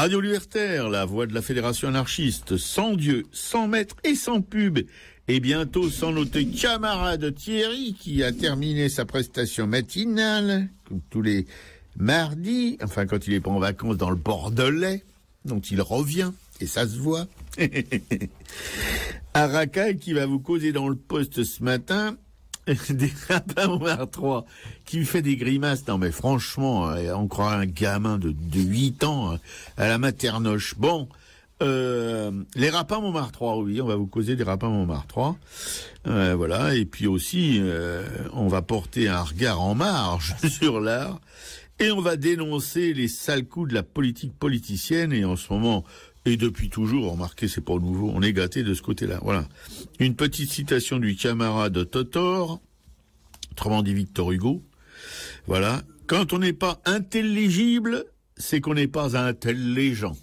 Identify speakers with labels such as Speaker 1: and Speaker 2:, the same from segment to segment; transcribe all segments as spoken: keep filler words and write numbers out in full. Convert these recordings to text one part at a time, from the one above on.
Speaker 1: Radio Libertaire, la voix de la Fédération anarchiste, sans Dieu, sans maître et sans pub. Et bientôt sans notre camarade Thierry qui a terminé sa prestation matinale, comme tous les mardis, enfin quand il est pas en vacances dans le Bordelais, dont il revient, et ça se voit. Arakai qui va vous causer dans le poste ce matin des rapins Montmartre trois qui lui fait des grimaces. Non mais franchement, on croirait un gamin de, de huit ans à la maternoche. Bon, euh, les rapins Montmartre trois, oui, on va vous causer des rapins Montmartre trois. Euh, voilà, et puis aussi, euh, on va porter un regard en marge sur l'art et on va dénoncer les sales coups de la politique politicienne et en ce moment... Et depuis toujours, remarquez, c'est pas nouveau, on est gâté de ce côté-là. Voilà. Une petite citation du camarade Totor, autrement dit Victor Hugo. Voilà. Quand on n'est pas intelligible, c'est qu'on n'est pas intelligent.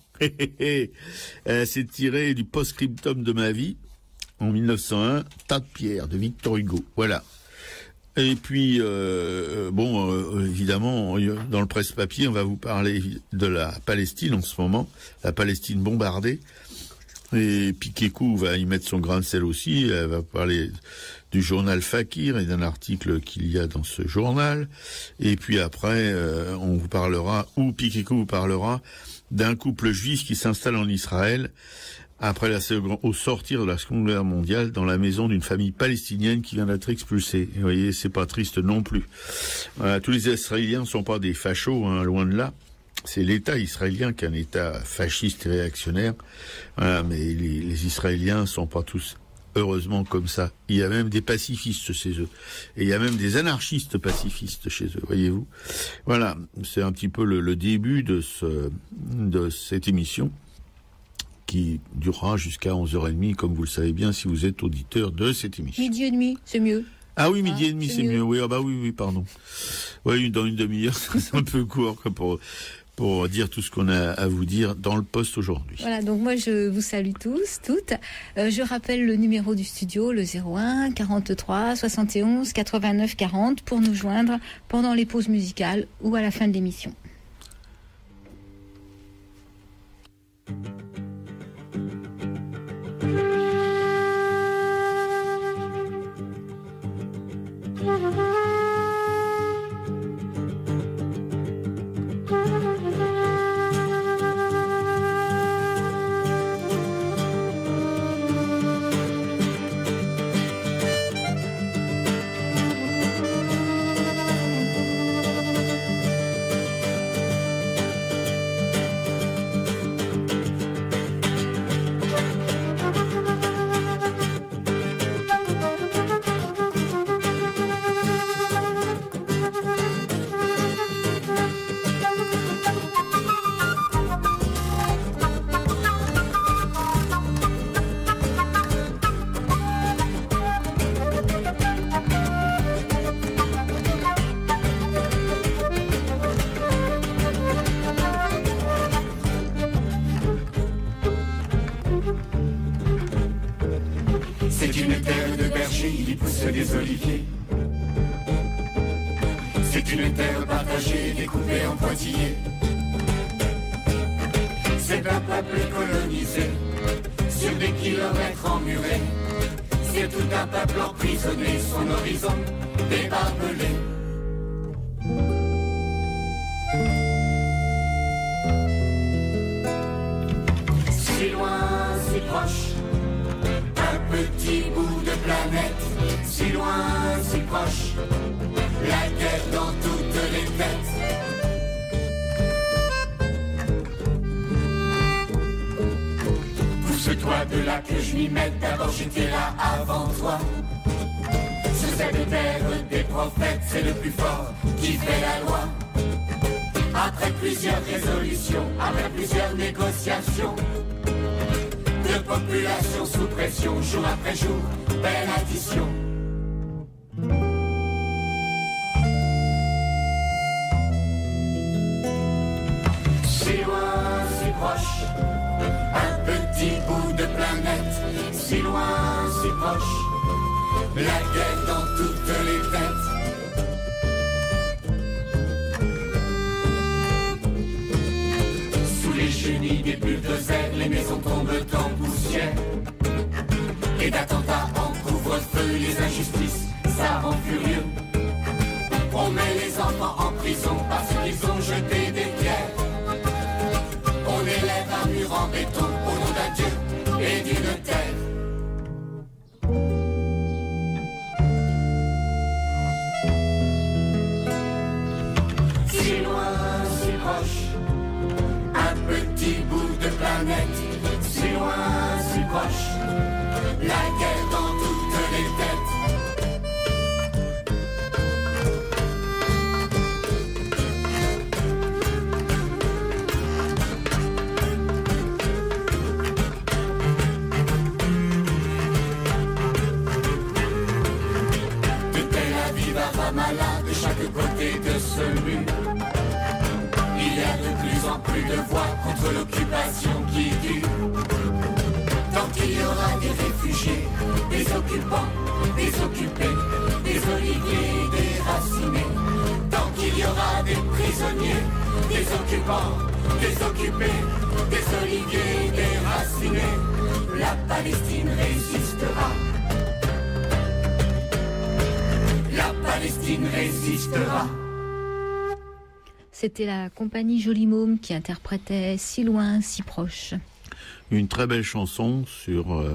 Speaker 1: C'est tiré du post-scriptum de ma vie, en mille neuf cent un, Tas de pierre, de Victor Hugo. Voilà. Et puis, euh, bon, euh, évidemment, dans le presse-papier, on va vous parler de la Palestine en ce moment, la Palestine bombardée. Et Piquécou va y mettre son grain de sel aussi. Elle va parler du journal Fakir et d'un article qu'il y a dans ce journal. Et puis après, euh, on vous parlera, ou Piquécou vous parlera, d'un couple juif qui s'installe en Israël après la seconde, au sortir de la Seconde Guerre mondiale, dans la maison d'une famille palestinienne qui vient d'être expulsée. Et vous voyez, c'est pas triste non plus. Voilà, tous les Israéliens ne sont pas des fachos, hein, loin de là. C'est l'État israélien qui est un État fasciste et réactionnaire. Voilà, mais les, les Israéliens sont pas tous, heureusement, comme ça. Il y a même des pacifistes chez eux. Et il y a même des anarchistes pacifistes chez eux, voyez-vous. Voilà, c'est un petit peu le, le début de ce, de cette émission, qui durera jusqu'à onze heures trente, comme vous le savez bien, si vous êtes auditeur de cette émission.
Speaker 2: Midi et demi, c'est mieux.
Speaker 1: Ah oui, midi
Speaker 2: ah,
Speaker 1: et demi,
Speaker 2: c'est
Speaker 1: c'est mieux.
Speaker 2: mieux.
Speaker 1: Oui, ah bah oui, oui, pardon. Oui, dans une demi-heure, c'est un peu court pour, pour dire tout ce qu'on a à vous dire dans le poste aujourd'hui.
Speaker 2: Voilà, donc moi je vous salue tous, toutes. Euh, je rappelle le numéro du studio, le zéro un quarante-trois soixante et onze quatre-vingt-neuf quarante, pour nous joindre pendant les pauses musicales ou à la fin de l'émission.
Speaker 3: Des oliviers. C'est une terre partagée, découpée en pointillés. C'est un peuple colonisé, sur des kilomètres emmurés. C'est tout un peuple emprisonné, son horizon débarbelé. Si loin, si proche, un petit bout de planète. Si loin, si proche, la guerre dans toutes les têtes. Pousse-toi de là que je m'y mette, d'abord j'étais là avant toi. Sur cette terre des prophètes, c'est le plus fort qui fait la loi. Après plusieurs résolutions, après plusieurs négociations, de population sous pression, jour après jour, belle addition. Si loin, si proche, un petit bout de planète. Si loin, si proche, la guerre dans toutes les têtes. Sous les chenilles prison parce qu'ils ont jeté des pierres. On élève un mur en béton au nom d'un Dieu et d'une terre. Si loin, si proche, un petit bout de planète. Si loin, si proche, la guerre dans toutes les têtes. De chaque côté de ce mur, il y a de plus en plus de voix contre l'occupation qui dure. Tant qu'il y aura des réfugiés, des occupants, des occupés, des oliviers déracinés. Tant qu'il y aura des prisonniers, des occupants, des occupés, des oliviers déracinés, la Palestine résistera. La Palestine résistera.
Speaker 2: C'était la compagnie Joli Môme qui interprétait Si loin, si proche.
Speaker 1: Une très belle chanson sur, euh,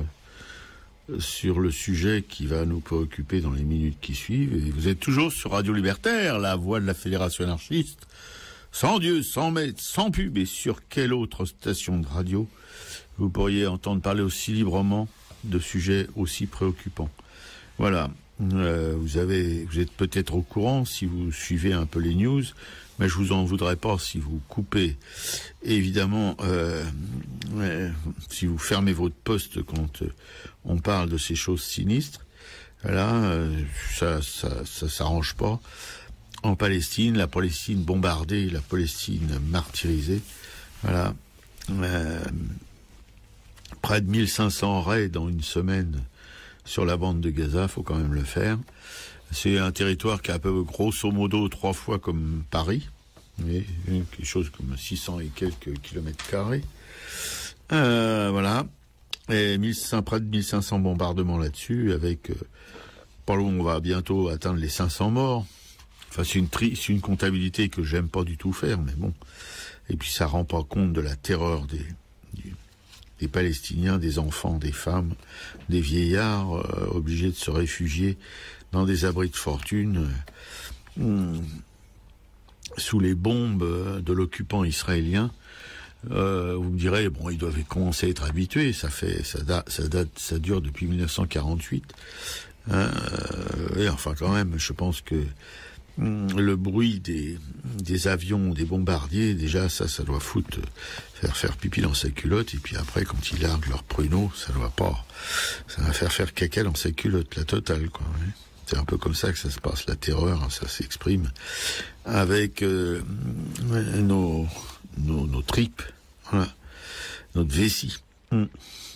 Speaker 1: sur le sujet qui va nous préoccuper dans les minutes qui suivent. Et vous êtes toujours sur Radio Libertaire, la voix de la Fédération anarchiste. Sans Dieu, sans maître, sans pub. Et sur quelle autre station de radio vous pourriez entendre parler aussi librement de sujets aussi préoccupants? Voilà. Euh, vous avez, vous êtes peut-être au courant si vous suivez un peu les news, mais je vous en voudrais pas si vous coupez. Évidemment, euh, euh, si vous fermez votre poste quand euh, on parle de ces choses sinistres, là, euh, ça, ça, ça s'arrange pas. En Palestine, la Palestine bombardée, la Palestine martyrisée, voilà. Euh, près de mille cinq cents raids dans une semaine. Sur la bande de Gaza, faut quand même le faire. C'est un territoire qui est un peu grosso modo trois fois comme Paris, oui, quelque chose comme six cents et quelques kilomètres carrés. Euh, voilà. Et mille cinq cents, près de mille cinq cents bombardements là-dessus, avec, euh, par là on va bientôt atteindre les cinq cents morts. Enfin, c'est une, tri, c'est une comptabilité que j'aime pas du tout faire, mais bon. Et puis ça rend pas compte de la terreur des, du, des Palestiniens, des enfants, des femmes, des vieillards euh, obligés de se réfugier dans des abris de fortune euh, sous les bombes de l'occupant israélien. Euh, vous me direz, bon, ils doivent commencer à être habitués. Ça fait, ça date, ça date, ça dure depuis mille neuf cent quarante-huit. Hein, euh, et enfin, quand même, je pense que le bruit des, des avions, des bombardiers, déjà, ça, ça doit foutre, faire faire pipi dans sa culotte, et puis après, quand ils larguent leurs pruneaux, ça doit pas, ça va faire faire caca dans sa culotte, la totale, quoi. Hein. C'est un peu comme ça que ça se passe, la terreur, hein, ça s'exprime avec euh, nos, nos, nos tripes, voilà, notre vessie. Hum.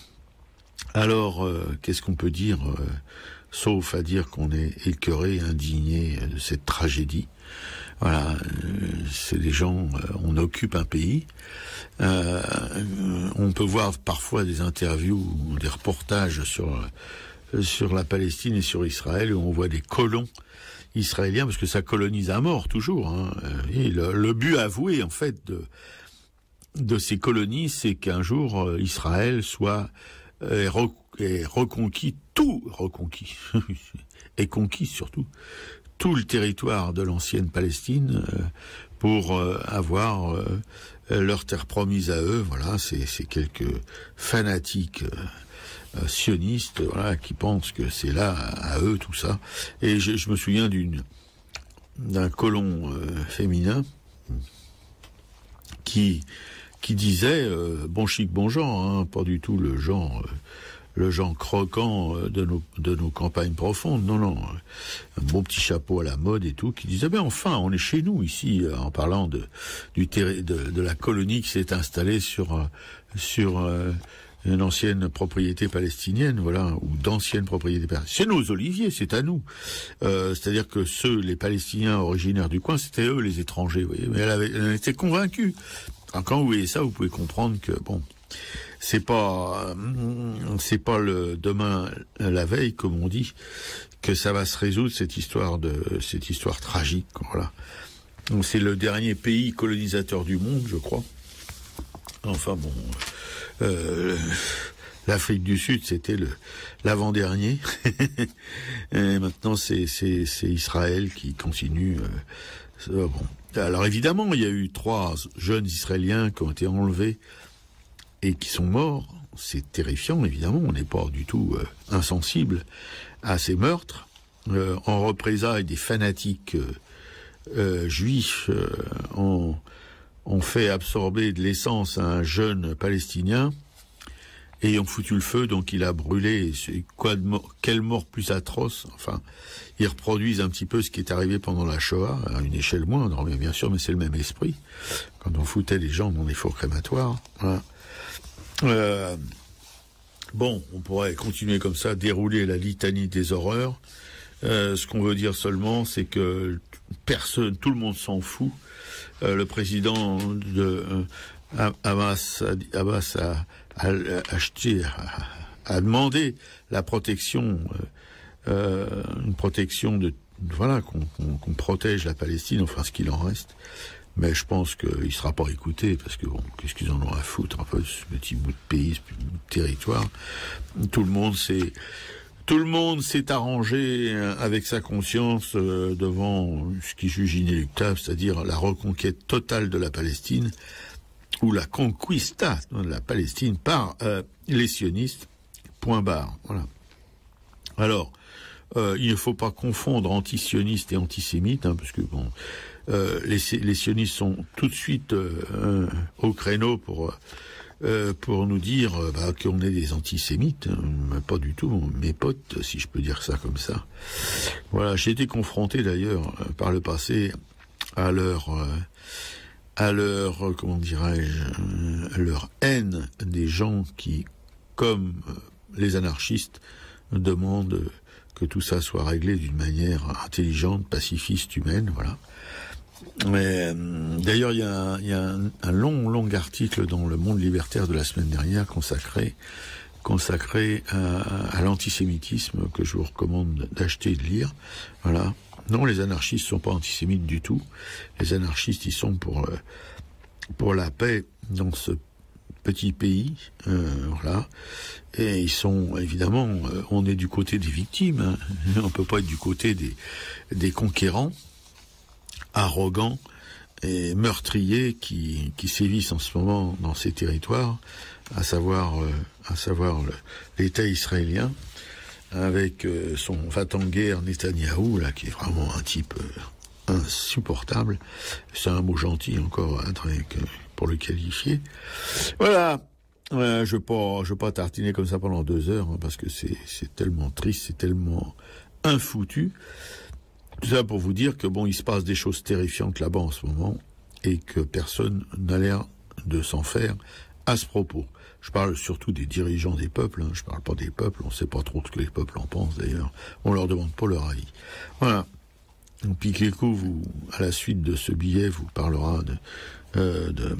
Speaker 1: Alors, euh, qu'est-ce qu'on peut dire euh, sauf à dire qu'on est écœuré, indigné de cette tragédie. Voilà, euh, c'est des gens, euh, on occupe un pays. Euh, on peut voir parfois des interviews, des reportages sur euh, sur la Palestine et sur Israël, où on voit des colons israéliens, parce que ça colonise à mort toujours. Hein. Et le, le but avoué, en fait, de de ces colonies, c'est qu'un jour euh, Israël soit euh, rec- et reconquis, tout reconquis, et conquis surtout, tout le territoire de l'ancienne Palestine euh, pour euh, avoir euh, leur terre promise à eux. Voilà, c'est, c'est quelques fanatiques euh, sionistes, voilà, qui pensent que c'est là à, à eux tout ça. Et je, je me souviens d'une d'un colon euh, féminin qui qui disait euh, bon chic bon genre, hein, pas du tout le genre. Euh, le genre croquant de nos, de nos campagnes profondes, non, non, un beau petit chapeau à la mode et tout, qui disait, ben enfin, on est chez nous ici, en parlant de, du terri- de, de la colonie qui s'est installée sur, sur euh, une ancienne propriété palestinienne, voilà, ou d'anciennes propriétés palestiniennes. C'est nos oliviers, c'est à nous. Euh, c'est-à-dire que ceux, les Palestiniens originaires du coin, c'était eux les étrangers, vous voyez, mais elle, avait, elle était convaincue. Alors, quand vous voyez ça, vous pouvez comprendre que, bon, c'est pas, c'est pas le demain, la veille, comme on dit, que ça va se résoudre, cette histoire de, cette histoire tragique, voilà. Donc c'est le dernier pays colonisateur du monde, je crois. Enfin bon, euh, l'Afrique du Sud, c'était le l'avant-dernier. Et maintenant, c'est c'est c'est Israël qui continue. Euh, bon. Alors évidemment, il y a eu trois jeunes Israéliens qui ont été enlevés et qui sont morts. C'est terrifiant, évidemment. On n'est pas du tout euh, insensible à ces meurtres. Euh, en représailles, des fanatiques euh, euh, juifs euh, ont, ont fait absorber de l'essence à un jeune Palestinien et ont foutu le feu, donc il a brûlé. C'est quoi de mort, quelle mort plus atroce. Enfin, ils reproduisent un petit peu ce qui est arrivé pendant la Shoah, à une échelle moindre, bien sûr, mais c'est le même esprit. Quand on foutait les gens dans des fours crématoires, voilà. Euh, bon, on pourrait continuer comme ça, dérouler la litanie des horreurs. Euh, ce qu'on veut dire seulement, c'est que personne, tout le monde s'en fout. Euh, le président de euh, Hamas, Abbas a, a, a acheté, a, a demandé la protection, euh, euh, une protection de, voilà, qu'on, qu'on, qu'on protège la Palestine, enfin ce qu'il en reste. Mais je pense qu'il ne sera pas écouté, parce que bon, qu'est-ce qu'ils en ont à foutre, un peu, ce petit bout de pays, ce petit bout de territoire. Tout le monde s'est, tout le monde s'est arrangé avec sa conscience euh, devant ce qu'il juge inéluctable, c'est-à-dire la reconquête totale de la Palestine, ou la conquista de la Palestine par euh, les sionistes, point barre. Voilà. Alors, euh, il ne faut pas confondre antisionistes et antisémites, hein, parce que bon... Euh, les, les sionistes sont tout de suite euh, euh, au créneau pour euh, pour nous dire euh, bah, qu'on est des antisémites, hein, pas du tout, mes potes, si je peux dire ça comme ça. Voilà, j'ai été confronté d'ailleurs euh, par le passé à leur euh, à leur euh, comment dirais-je euh, à leur haine des gens qui, comme euh, les anarchistes, demandent que tout ça soit réglé d'une manière intelligente, pacifiste, humaine, voilà. Mais euh, d'ailleurs, il y a, y a un, un long, long article dans Le Monde libertaire de la semaine dernière consacré, consacré à, à l'antisémitisme que je vous recommande d'acheter et de lire. Voilà. Non, les anarchistes sont pas antisémites du tout. Les anarchistes, ils sont pour euh, pour la paix dans ce petit pays, euh, voilà. Et ils sont évidemment, euh, on est du côté des victimes. Hein. On peut pas être du côté des des conquérants, arrogants et meurtriers qui, qui sévissent en ce moment dans ces territoires, à savoir, euh, à savoir le, l'État israélien, avec euh, son va-t-en-guerre Netanyahou, là, qui est vraiment un type euh, insupportable. C'est un mot gentil encore hein, pour le qualifier. Voilà. Euh, je ne vais pas, je vais pas tartiner comme ça pendant deux heures, hein, parce que c'est, c'est tellement triste, c'est tellement infoutu. Tout ça pour vous dire que bon, il se passe des choses terrifiantes là-bas en ce moment et que personne n'a l'air de s'en faire à ce propos. Je parle surtout des dirigeants des peuples, hein. Je parle pas des peuples, on ne sait pas trop ce que les peuples en pensent d'ailleurs. On leur demande pas leur avis. Voilà. Donc Piqueco, vous, à la suite de ce billet, vous parlera de, euh, de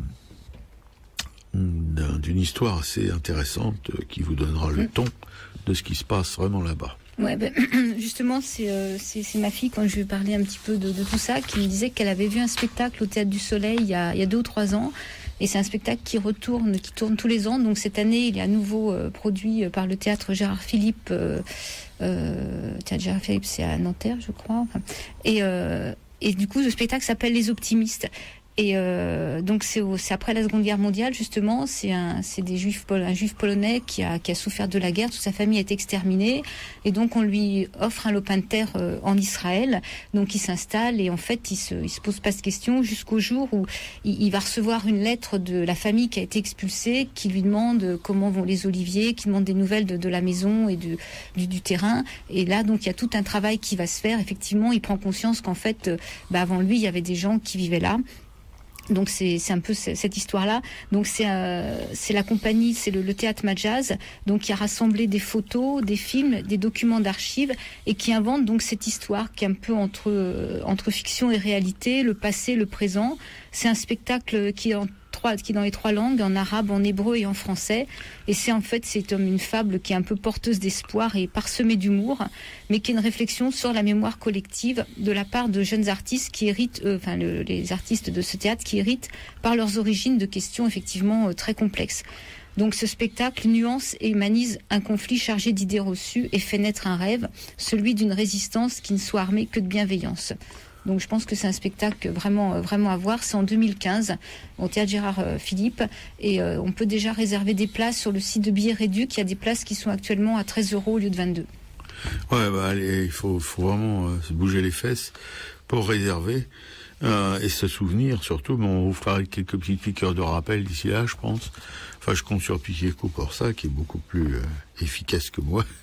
Speaker 1: d'un, d'une histoire assez intéressante qui vous donnera le ton de ce qui se passe vraiment là-bas.
Speaker 2: Ouais, ben, justement, c'est, euh, c'est, c'est ma fille, quand je lui parlais un petit peu de, de tout ça, qui me disait qu'elle avait vu un spectacle au Théâtre du Soleil il y a, il y a deux ou trois ans. Et c'est un spectacle qui retourne, qui tourne tous les ans. Donc cette année, il est à nouveau euh, produit par le Théâtre Gérard Philippe. Euh, euh, Théâtre Gérard Philippe, c'est à Nanterre, je crois. Enfin, et, euh, et du coup, le spectacle s'appelle Les Optimistes. Et euh, donc c'est, au, c'est après la Seconde Guerre mondiale justement. C'est un, c'est des juifs, un juif polonais qui a, qui a souffert de la guerre. Toute sa famille a été exterminée, et donc on lui offre un lopin de terre euh, en Israël. Donc il s'installe et en fait il se, il se pose pas de questions jusqu'au jour où il, il va recevoir une lettre de la famille qui a été expulsée, qui lui demande comment vont les oliviers, qui demande des nouvelles de, de la maison et de, du, du terrain. Et là donc il y a tout un travail qui va se faire. Effectivement, il prend conscience qu'en fait, euh, bah, avant lui il y avait des gens qui vivaient là. Donc c'est, c'est un peu cette histoire-là. Donc c'est, euh, c'est la compagnie, c'est le, le Théâtre Majaz, donc qui a rassemblé des photos, des films, des documents d'archives et qui invente donc cette histoire qui est un peu entre euh, entre fiction et réalité, le passé, le présent. C'est un spectacle qui est en trois, qui est dans les trois langues, en arabe, en hébreu et en français. Et c'est en fait, c'est comme une fable qui est un peu porteuse d'espoir et parsemée d'humour, mais qui est une réflexion sur la mémoire collective de la part de jeunes artistes qui héritent, euh, enfin le, les artistes de ce théâtre qui héritent par leurs origines de questions effectivement euh, très complexes. Donc ce spectacle nuance et humanise un conflit chargé d'idées reçues et fait naître un rêve, celui d'une résistance qui ne soit armée que de bienveillance. Donc je pense que c'est un spectacle vraiment, vraiment à voir. C'est en deux mille quinze au Théâtre Gérard euh, Philippe et euh, on peut déjà réserver des places sur le site de billets réduits. Il y a des places qui sont actuellement à treize euros au lieu de vingt-deux.
Speaker 1: Ouais, bah allez, il faut, faut vraiment euh, se bouger les fesses pour réserver. Euh, et se souvenir surtout, mais on vous fera quelques petites piqûres de rappel d'ici là, je pense. Enfin, je compte sur Piqueco pour ça, qui est beaucoup plus euh, efficace que moi.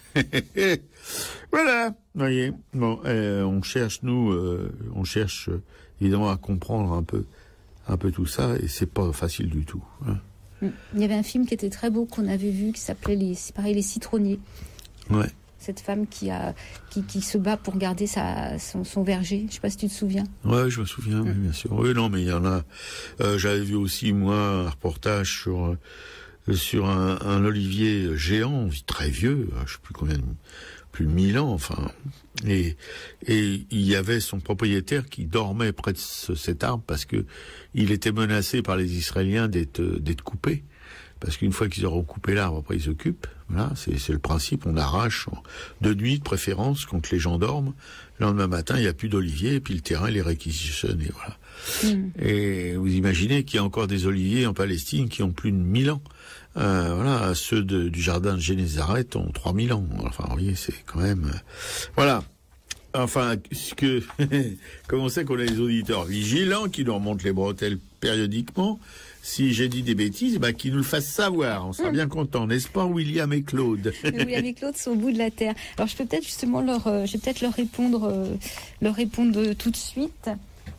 Speaker 1: Voilà, voyez. Bon, euh, on cherche nous, euh, on cherche euh, évidemment à comprendre un peu, un peu tout ça, et c'est pas facile du tout. Hein.
Speaker 2: Il y avait un film qui était très beau qu'on avait vu, qui s'appelait les, c'est pareil, les citronniers.
Speaker 1: Ouais.
Speaker 2: Cette femme qui a, qui, qui se bat pour garder sa, son, son verger. Je sais pas si tu te souviens.
Speaker 1: Ouais, je me souviens,
Speaker 2: mmh.
Speaker 1: oui, bien sûr. Oui, non, mais il y en a. Euh, j'avais vu aussi moi un reportage sur euh, sur un, un olivier géant, très vieux, je sais plus combien, plus de mille ans, enfin. Et et il y avait son propriétaire qui dormait près de ce, cet arbre parce que il était menacé par les Israéliens d'être d'être coupé. Parce qu'une fois qu'ils auront coupé l'arbre, après ils s'occupent. Voilà, c'est, c'est le principe, on arrache de nuit de préférence quand les gens dorment. Le lendemain matin, il n'y a plus d'oliviers et puis le terrain, il est réquisitionné. Voilà. Mmh. Et vous imaginez qu'il y a encore des oliviers en Palestine qui ont plus de mille ans. Euh, voilà, ceux de, du jardin de Génézareth ont trois mille ans. Enfin, vous voyez, c'est quand même... Euh, voilà. Enfin, ce que, comme on sait qu'on a des auditeurs vigilants qui nous remontent les bretelles périodiquement, si j'ai dit des bêtises, bah, qu'ils nous le fassent savoir. On sera mmh. bien content, n'est-ce pas, William et Claude?
Speaker 2: William et Claude sont au bout de la terre. Alors, je peux peut-être justement leur, euh, je vais peut-être leur répondre, euh, leur répondre tout de suite.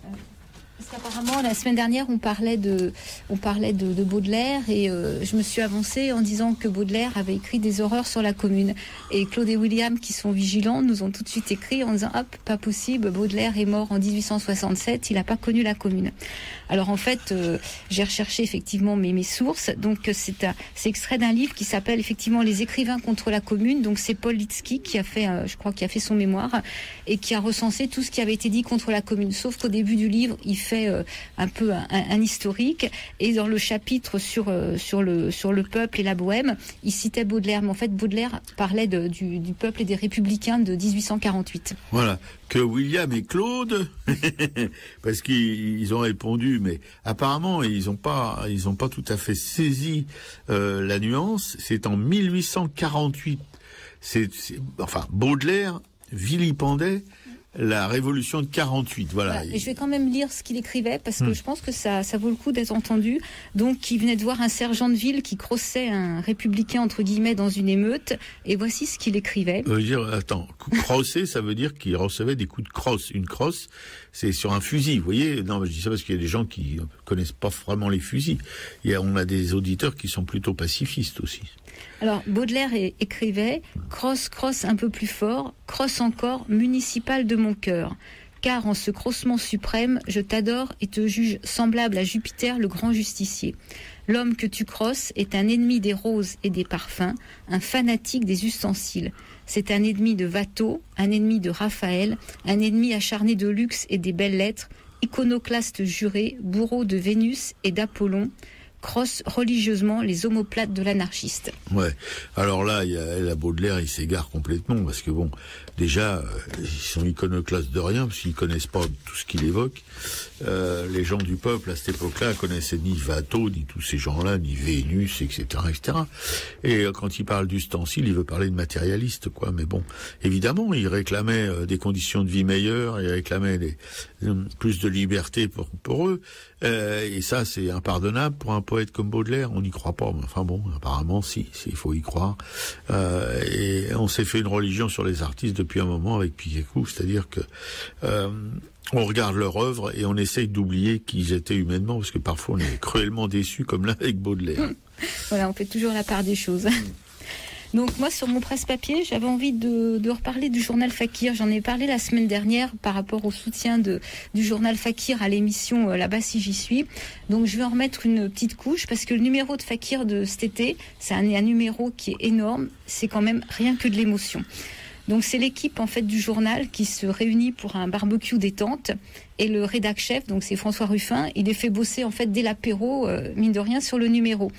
Speaker 2: Parce qu'apparemment, la semaine dernière, on parlait de, on parlait de, de Baudelaire et euh, je me suis avancée en disant que Baudelaire avait écrit des horreurs sur la Commune. Et Claude et William, qui sont vigilants, nous ont tout de suite écrit en disant « Hop, pas possible, Baudelaire est mort en dix-huit cent soixante-sept, il n'a pas connu la Commune. » Alors en fait, euh, j'ai recherché effectivement mes, mes sources. Donc c'est, un, c'est extrait d'un livre qui s'appelle effectivement « Les écrivains contre la Commune ». Donc c'est Paul Litsky qui a fait, euh, je crois, qui a fait son mémoire et qui a recensé tout ce qui avait été dit contre la Commune. Sauf qu'au début du livre, il fait euh, un peu un, un historique et dans le chapitre sur euh, sur le sur le peuple et la Bohème, il citait Baudelaire. Mais en fait, Baudelaire parlait de, du, du peuple et des républicains de dix-huit cent quarante-huit.
Speaker 1: Voilà. Que William et Claude, parce qu'ils ils ont répondu, mais apparemment ils n'ont pas, ils ont pas tout à fait saisi euh, la nuance. C'est en mille huit cent quarante-huit. C'est, c'est enfin Baudelaire vilipendait la révolution de quarante-huit, voilà.
Speaker 2: voilà. Et je vais quand même lire ce qu'il écrivait parce que hum. je pense que ça, ça vaut le coup d'être entendu. Donc, il venait de voir un sergent de ville qui crossait un républicain entre guillemets dans une émeute. Et voici ce qu'il écrivait.
Speaker 1: Ça veut dire, attends, crosser, ça veut dire qu'il recevait des coups de crosse. Une crosse, c'est sur un fusil, vous voyez. Non, je dis ça parce qu'il y a des gens qui connaissent pas vraiment les fusils. Il y a, on a des auditeurs qui sont plutôt pacifistes aussi.
Speaker 2: Alors, Baudelaire écrivait « Crosse, crosse un peu plus fort, crosse encore, municipal de mon cœur. Car en ce crossement suprême, je t'adore et te juge semblable à Jupiter le grand justicier. L'homme que tu crosses est un ennemi des roses et des parfums, un fanatique des ustensiles. C'est un ennemi de Watteau, un ennemi de Raphaël, un ennemi acharné de luxe et des belles lettres, iconoclaste juré, bourreau de Vénus et d'Apollon, crosse religieusement les omoplates de l'anarchiste.
Speaker 1: Ouais. Alors là, il y a la Baudelaire, il s'égare complètement parce que bon, déjà, ils sont iconoclastes de rien parce qu'ils connaissent pas tout ce qu'il évoque. Euh, les gens du peuple à cette époque-là connaissaient ni Watteau, ni tous ces gens-là, ni Vénus, et cetera, et cetera. Et quand il parle d'ustensiles, il veut parler de matérialiste, quoi. Mais bon, évidemment, il réclamait des conditions de vie meilleures, il réclamait des, plus de liberté pour, pour eux. Euh, et ça, c'est impardonnable pour un poète comme Baudelaire. On n'y croit pas, mais enfin bon, apparemment, si, il faut y croire. Euh, et on s'est fait une religion sur les artistes depuis un moment avec Piqueco, c'est-à-dire que euh, on regarde leur œuvre et on essaye d'oublier qu'ils étaient humainement, parce que parfois on est cruellement déçus, comme là avec Baudelaire.
Speaker 2: Voilà, on fait toujours la part des choses. Donc moi, sur mon presse-papier, j'avais envie de, de reparler du journal Fakir. J'en ai parlé la semaine dernière par rapport au soutien de, du journal Fakir à l'émission euh, Là-bas si j'y suis. Donc je vais en remettre une petite couche parce que le numéro de Fakir de cet été, c'est un, un numéro qui est énorme. C'est quand même rien que de l'émotion. Donc c'est l'équipe en fait du journal qui se réunit pour un barbecue détente et le rédac chef, donc c'est François Ruffin, il les fait bosser en fait dès l'apéro, euh, mine de rien, sur le numéro.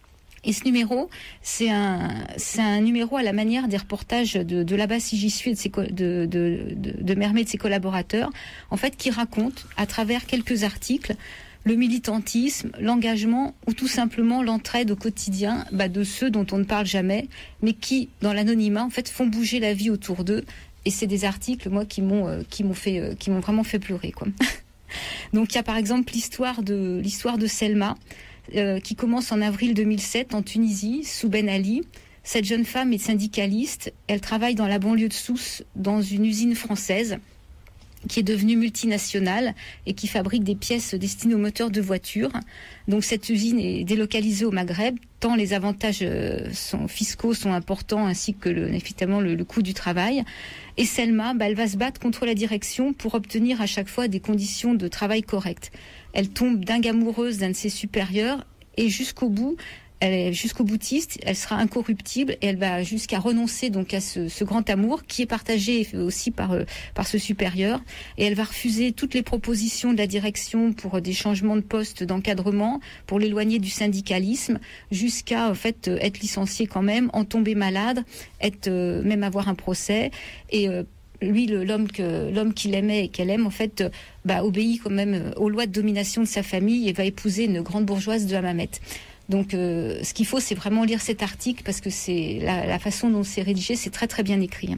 Speaker 2: Et ce numéro, c'est un, c'est un numéro à la manière des reportages de, de Là-bas si j'y suis et de, ses, de, de, de, de Mermet et de ses collaborateurs, en fait, qui racontent à travers quelques articles le militantisme, l'engagement ou tout simplement l'entraide au quotidien bah, de ceux dont on ne parle jamais, mais qui, dans l'anonymat, en fait, font bouger la vie autour d'eux. Et c'est des articles, moi, qui m'ont, euh, qui m'ont fait, euh, qui m'ont vraiment fait pleurer, quoi. Donc, il y a par exemple l'histoire de, l'histoire de Selma, euh, qui commence en avril deux mille sept en Tunisie, sous Ben Ali. Cette jeune femme est syndicaliste. Elle travaille dans la banlieue de Sousse, dans une usine française, qui est devenue multinationale et qui fabrique des pièces destinées aux moteurs de voitures. Donc cette usine est délocalisée au Maghreb, tant les avantages sont, fiscaux sont importants, ainsi que le, effectivement le, le coût du travail. Et Selma, bah, elle va se battre contre la direction pour obtenir à chaque fois des conditions de travail correctes. Elle tombe dingue amoureuse d'un de ses supérieurs et jusqu'au bout, elle est jusqu'au boutiste, elle sera incorruptible et elle va jusqu'à renoncer donc à ce, ce grand amour qui est partagé aussi par, euh, par ce supérieur. Et elle va refuser toutes les propositions de la direction pour des changements de poste d'encadrement, pour l'éloigner du syndicalisme, jusqu'à en fait être licenciée quand même, en tomber malade, être euh, même avoir un procès. Et euh, lui, le, l'homme que l'homme qu'il aimait et qu'elle aime, en fait, euh, bah, obéit quand même aux lois de domination de sa famille et va épouser une grande bourgeoise de Hammamet. Donc, euh, ce qu'il faut, c'est vraiment lire cet article parce que c'est la, la façon dont c'est rédigé, c'est très très bien écrit.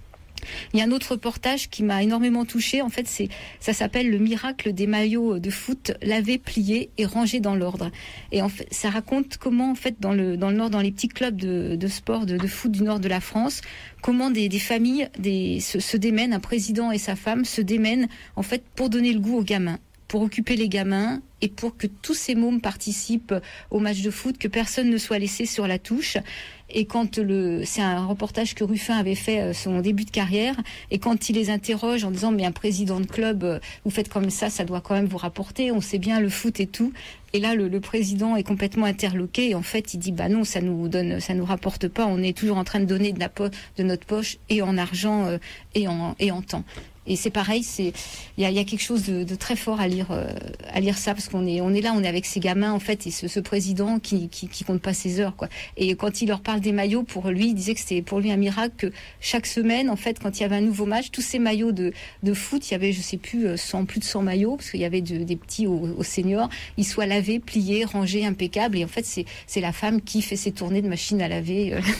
Speaker 2: Il y a un autre reportage qui m'a énormément touchée. En fait, c'est, ça s'appelle le miracle des maillots de foot lavés, pliés et rangés dans l'ordre. Et en fait, ça raconte comment, en fait, dans le dans le nord, dans les petits clubs de, de sport de, de foot du nord de la France, comment des, des familles des, se, se démènent, un président et sa femme se démènent, en fait, pour donner le goût aux gamins, pour occuper les gamins et pour que tous ces mômes participent au match de foot, que personne ne soit laissé sur la touche. Et quand le, c'est un reportage que Ruffin avait fait son début de carrière, et quand il les interroge en disant mais un président de club, vous faites comme ça, ça doit quand même vous rapporter, on sait bien le foot et tout. Et là le, le président est complètement interloqué et en fait il dit bah non, ça nous donne, ça nous rapporte pas, on est toujours en train de donner de, la po- de notre poche et en argent euh, et en et en temps. Et c'est pareil, c'est il y a, y a quelque chose de, de très fort à lire euh, à lire ça parce qu'on est on est là, on est avec ces gamins en fait et ce, ce président qui, qui qui compte pas ses heures quoi. Et quand il leur parle des maillots, pour lui, il disait que c'était pour lui un miracle que chaque semaine en fait quand il y avait un nouveau match, tous ces maillots de de foot, il y avait je sais plus cent plus de cent maillots parce qu'il y avait de, des petits aux, aux seniors, ils soient lavés, pliés, rangés, impeccables et en fait c'est c'est la femme qui fait ses tournées de machine à laver. Euh.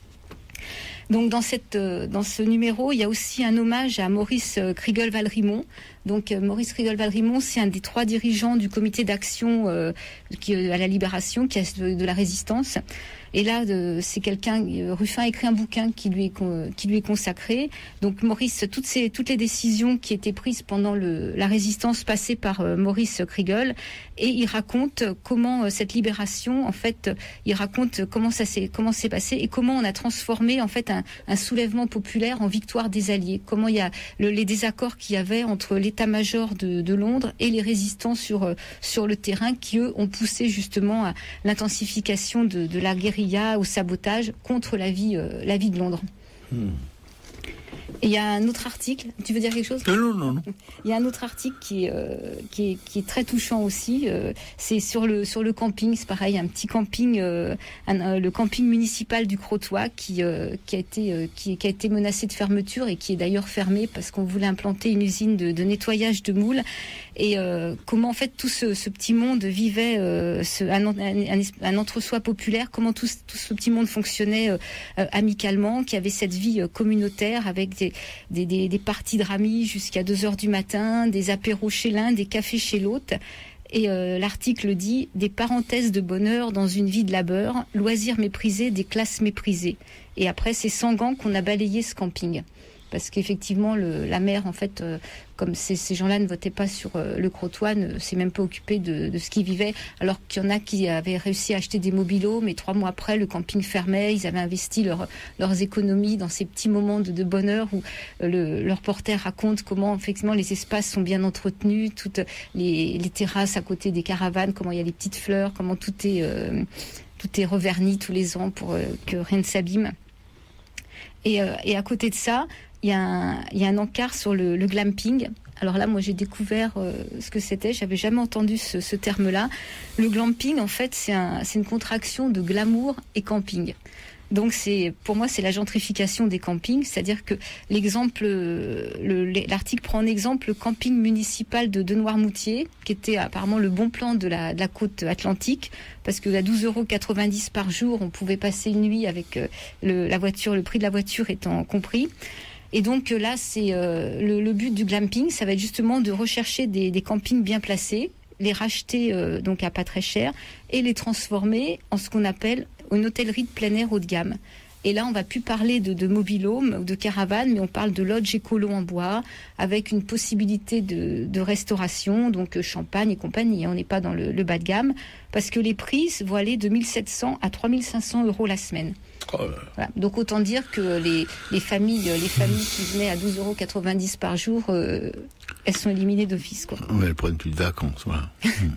Speaker 2: Donc dans cette dans ce numéro, il y a aussi un hommage à Maurice Kriegel-Valrimont. Donc Maurice Kriegel-Valrimont, c'est un des trois dirigeants du comité d'action euh, qui, à la libération, qui est de, de la résistance. Et là, de, c'est quelqu'un. Ruffin a écrit un bouquin qui lui est qui lui est consacré. Donc Maurice, toutes ces toutes les décisions qui étaient prises pendant le, la résistance passaient par euh, Maurice Kriegel, et il raconte comment euh, cette libération, en fait, il raconte comment ça s'est comment s'est passé et comment on a transformé en fait un, un soulèvement populaire en victoire des Alliés. Comment il y a le, les désaccords qu'il y avait entre l'état-major de, de Londres et les résistants sur euh, sur le terrain qui eux ont poussé justement à l'intensification de, de la guerre au sabotage contre la vie, euh, la vie de Londres. Hmm. Et il y a un autre article. Tu veux dire quelque chose ?
Speaker 1: Non, non, non. non.
Speaker 2: Il y a un autre article qui est, euh, qui est, qui est très touchant aussi. Euh, c'est sur le, sur le camping. C'est pareil, un petit camping, euh, un, euh, le camping municipal du Crotoy qui, euh, qui, a été, euh, qui, qui a été menacé de fermeture et qui est d'ailleurs fermé parce qu'on voulait implanter une usine de, de nettoyage de moules. Et euh, comment en fait tout ce, ce petit monde vivait, euh, ce, un, un, un entre-soi populaire, comment tout, tout ce petit monde fonctionnait euh, euh, amicalement, qui avait cette vie euh, communautaire avec des, des, des, des parties de ramis jusqu'à deux heures du matin, des apéros chez l'un, des cafés chez l'autre. Et euh, l'article dit « Des parenthèses de bonheur dans une vie de labeur, loisirs méprisés, des classes méprisées ». Et après, c'est sans gants qu'on a balayé ce camping. parce qu'effectivement le, la maire en fait euh, comme ces, ces gens-là ne votaient pas sur euh, le Crotoy, ne s'est même pas occupé de, de ce qu'ils vivaient, alors qu'il y en a qui avaient réussi à acheter des mobil-homes, mais trois mois après le camping fermait. Ils avaient investi leur, leurs économies dans ces petits moments de, de bonheur où euh, le, le reporter raconte comment effectivement les espaces sont bien entretenus, toutes les, les terrasses à côté des caravanes, comment il y a les petites fleurs, comment tout est euh, tout est reverni tous les ans pour euh, que rien ne s'abîme. Et, euh, et à côté de ça, il y a un, il y a un encart sur le, le glamping. Alors là, moi, j'ai découvert euh, ce que c'était. J'avais jamais entendu ce, ce terme-là. Le glamping, en fait, c'est, un, c'est une contraction de glamour et camping. Donc, c'est, pour moi, c'est la gentrification des campings. C'est-à-dire que l'exemple, le, l'article prend en exemple le camping municipal de, de Noirmoutier, qui était apparemment le bon plan de la, de la côte atlantique, parce que à douze euros quatre-vingt-dix par jour, on pouvait passer une nuit avec euh, le, la voiture, le prix de la voiture étant compris. Et donc là, c'est euh, le, le but du glamping, ça va être justement de rechercher des, des campings bien placés, les racheter euh, donc à pas très cher et les transformer en ce qu'on appelle une hôtellerie de plein air haut de gamme. Et là, on va plus parler de, de mobil-home ou de caravane, mais on parle de lodge écolo en bois, avec une possibilité de, de restauration, donc champagne et compagnie. On n'est pas dans le, le bas de gamme, parce que les prix vont aller de mille sept cents à trois mille cinq cents euros la semaine. Oh. Voilà. Donc autant dire que les, les familles, les familles qui venaient à douze euros quatre-vingt-dix par jour, euh, elles sont éliminées d'office, quoi.
Speaker 1: Ouais, elles prennent plus de vacances, voilà.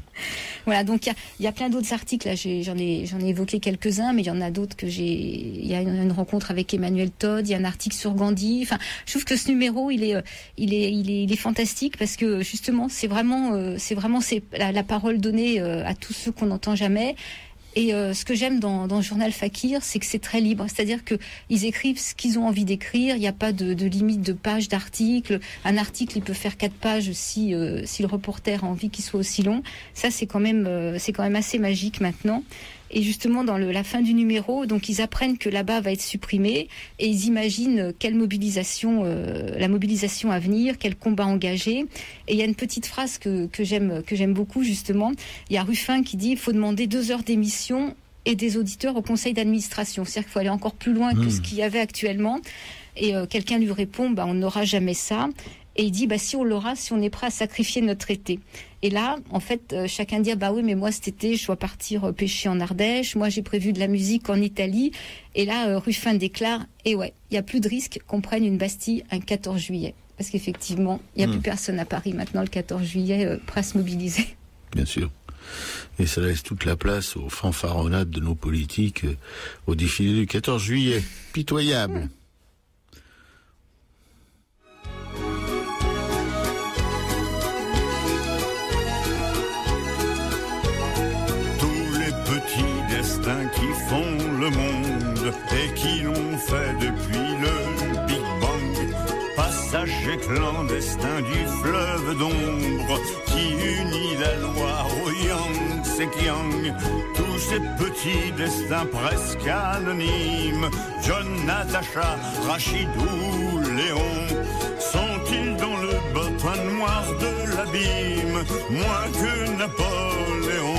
Speaker 2: Voilà, donc il y a, y a plein d'autres articles. Là, j'ai, j'en ai, j'en ai évoqué quelques-uns, mais il y en a d'autres que j'ai. Il y a une, une rencontre avec Emmanuel Todd, il y a un article sur Gandhi. Enfin, je trouve que ce numéro, il est, il est, il est, il est fantastique parce que justement, c'est vraiment, euh, c'est vraiment, c'est la, la parole donnée euh, à tous ceux qu'on n'entend jamais. Et euh, ce que j'aime dans, dans le journal Fakir, c'est que c'est très libre. C'est-à-dire que ils écrivent ce qu'ils ont envie d'écrire. Il n'y a pas de, de limite de pages d'articles. Un article, il peut faire quatre pages si euh, si le reporter a envie qu'il soit aussi long. Ça, c'est quand même euh, c'est quand même assez magique maintenant. Et justement, dans le, la fin du numéro, donc ils apprennent que là-bas va être supprimé et ils imaginent quelle mobilisation, euh, la mobilisation à venir, quel combat engagé. Et il y a une petite phrase que, que j'aime, que j'aime beaucoup justement. Il y a Ruffin qui dit: il faut demander deux heures d'émission et des auditeurs au conseil d'administration. C'est-à-dire qu'il faut aller encore plus loin mmh. que ce qu'il y avait actuellement. Et euh, quelqu'un lui répond: bah, on n'aura jamais ça. Et il dit: bah, si on l'aura, si on est prêt à sacrifier notre été. Et là, en fait, euh, chacun dit: bah oui, mais moi cet été, je dois partir euh, pêcher en Ardèche. Moi, j'ai prévu de la musique en Italie. Et là, euh, Ruffin déclare: et ouais, il y a plus de risque qu'on prenne une Bastille un quatorze juillet, parce qu'effectivement, il n'y a mmh. plus personne à Paris maintenant le quatorze juillet euh, prêt à se mobiliser.
Speaker 1: Bien sûr. Et ça laisse toute la place aux fanfaronnades de nos politiques euh, au défilé du quatorze juillet. Pitoyable. Mmh.
Speaker 4: Qui font le monde et qui l'ont fait depuis le Big Bang. Passagers clandestins du fleuve d'ombre qui unit la Loire au Yangtze Kiang. Tous ces petits destins presque anonymes, John, Natacha, Rachid ou Léon, sont-ils dans le bottin noir de l'abîme, moins que Napoléon?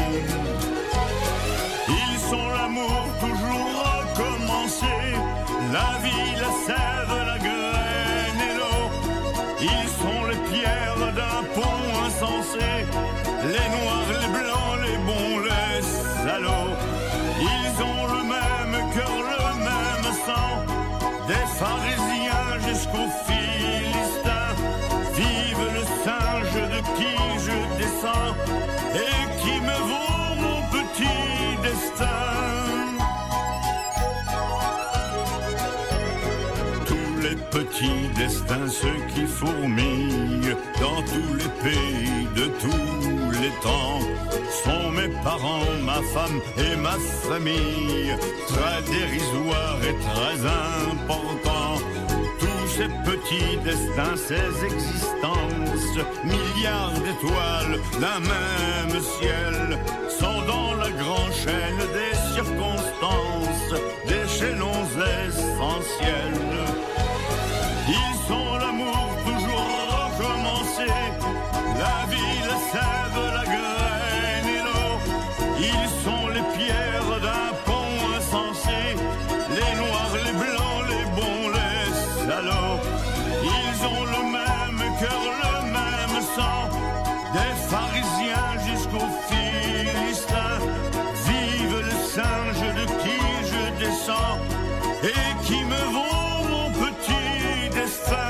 Speaker 4: L'amour toujours recommencé, la vie, la sève, la graine et l'eau. Ils sont les pierres d'un pont insensé, les noirs, les blancs, les bons, les salauds. Ils ont le même cœur, le même sang, des pharisiens jusqu'aux philistins. Vive le singe de qui je descends et qui me vaut mon petit destin. Petits destins, ceux qui fourmillent dans tous les pays de tous les temps, sont mes parents, ma femme et ma famille, très dérisoires et très importants. Tous ces petits destins, ces existences, milliards d'étoiles d'un même ciel, sont dans la grande chaîne des circonstances, des chaînons essentiels. Ils sont l'amour toujours recommencé, la vie, la sève, la graine et l'eau. Ils sont les pierres d'un pont insensé, les noirs, les blancs, les bons, les salauds. des pharisiens jusqu'aux Philistins. Vive le singe de qui je descends et qui me vaut mon petit destin.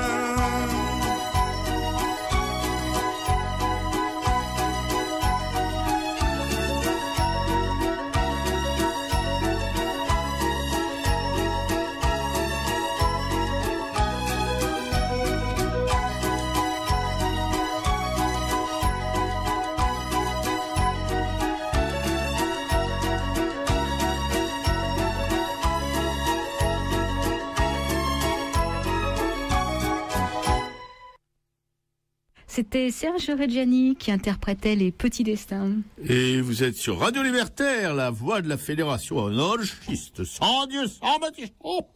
Speaker 2: C'était Serge Reggiani qui interprétait Les Petits Destins.
Speaker 1: Et vous êtes sur Radio Libertaire, la voix de la Fédération anarchiste, sans Dieu, sans Baptiste. Oh,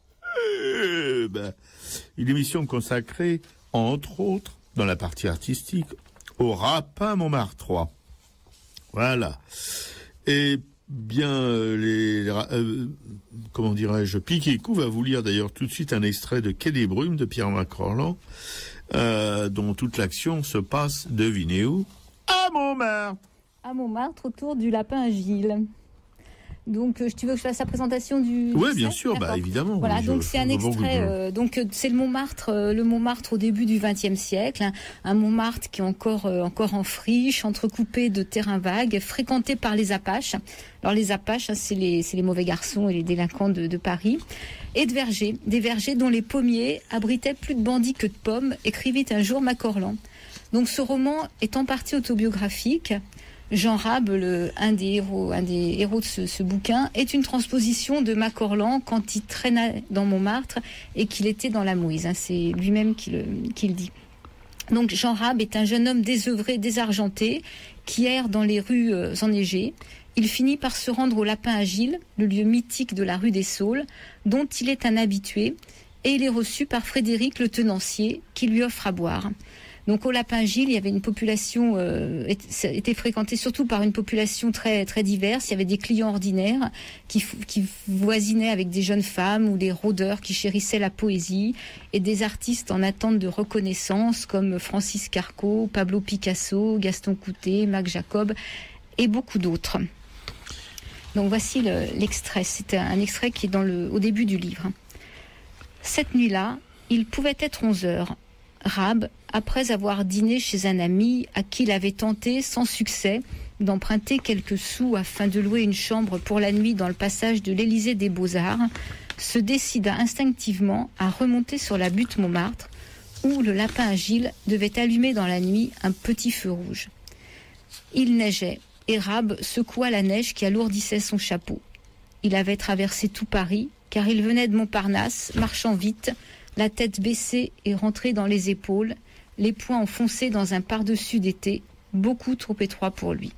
Speaker 1: eh ben, une émission consacrée, entre autres, dans la partie artistique, au Rapin Montmartrois. Voilà. Et bien, euh, les, euh, comment dirais-je, Piquet-Cou va vous lire d'ailleurs tout de suite un extrait de Quai des Brumes de Pierre-Marc Rolland, euh, dont toute l'action se passe, devinez où? À Montmartre.
Speaker 2: À Montmartre, autour du Lapin Agile. Donc, euh, tu veux que je fasse la présentation du...
Speaker 1: Oui,
Speaker 2: du
Speaker 1: bien
Speaker 2: set
Speaker 1: sûr, bah,
Speaker 2: D'accord.
Speaker 1: évidemment.
Speaker 2: Voilà,
Speaker 1: Je-
Speaker 2: donc
Speaker 1: je-
Speaker 2: c'est un
Speaker 1: je- je-
Speaker 2: extrait. euh, donc euh, c'est le Montmartre, euh, le Montmartre au début du vingtième siècle, hein, un Montmartre qui est encore euh, encore en friche, entrecoupé de terrains vagues, fréquenté par les Apaches. Alors les Apaches, hein, c'est les c'est les mauvais garçons et les délinquants de, de Paris, et de vergers, des vergers dont les pommiers abritaient plus de bandits que de pommes, écrivit un jour Macorlan. Donc ce roman est en partie autobiographique. Jean Rab, le, un des héros, un des héros de ce, ce bouquin, est une transposition de Macorlan quand il traînait dans Montmartre et qu'il était dans la mouise. Hein, c'est lui-même qui le, qui le dit. Donc Jean Rab est un jeune homme désœuvré, désargenté, qui erre dans les rues euh, enneigées. Il finit par se rendre au Lapin Agile, le lieu mythique de la rue des Saules, dont il est un habitué, et il est reçu par Frédéric le tenancier, qui lui offre à boire. Donc au Lapin Agile, il y avait une population, euh, était, était fréquentée surtout par une population très très diverse. Il y avait des clients ordinaires qui, qui voisinaient avec des jeunes femmes ou des rôdeurs qui chérissaient la poésie et des artistes en attente de reconnaissance comme Francis Carco, Pablo Picasso, Gaston Coutet, Mac Jacob et beaucoup d'autres. Donc voici le, l'extrait. C'est un, un extrait qui est dans le, au début du livre. Cette nuit-là, il pouvait être onze heures. Rab, après avoir dîné chez un ami à qui il avait tenté, sans succès, d'emprunter quelques sous afin de louer une chambre pour la nuit dans le passage de l'Élysée des Beaux-Arts, se décida instinctivement à remonter sur la butte Montmartre, où le Lapin Agile devait allumer dans la nuit un petit feu rouge. Il neigeait, et Rab secoua la neige qui alourdissait son chapeau. Il avait traversé tout Paris, car il venait de Montparnasse, marchant vite, la tête baissée et rentrée dans les épaules, les poings enfoncés dans un pardessus d'été, beaucoup trop étroit pour lui.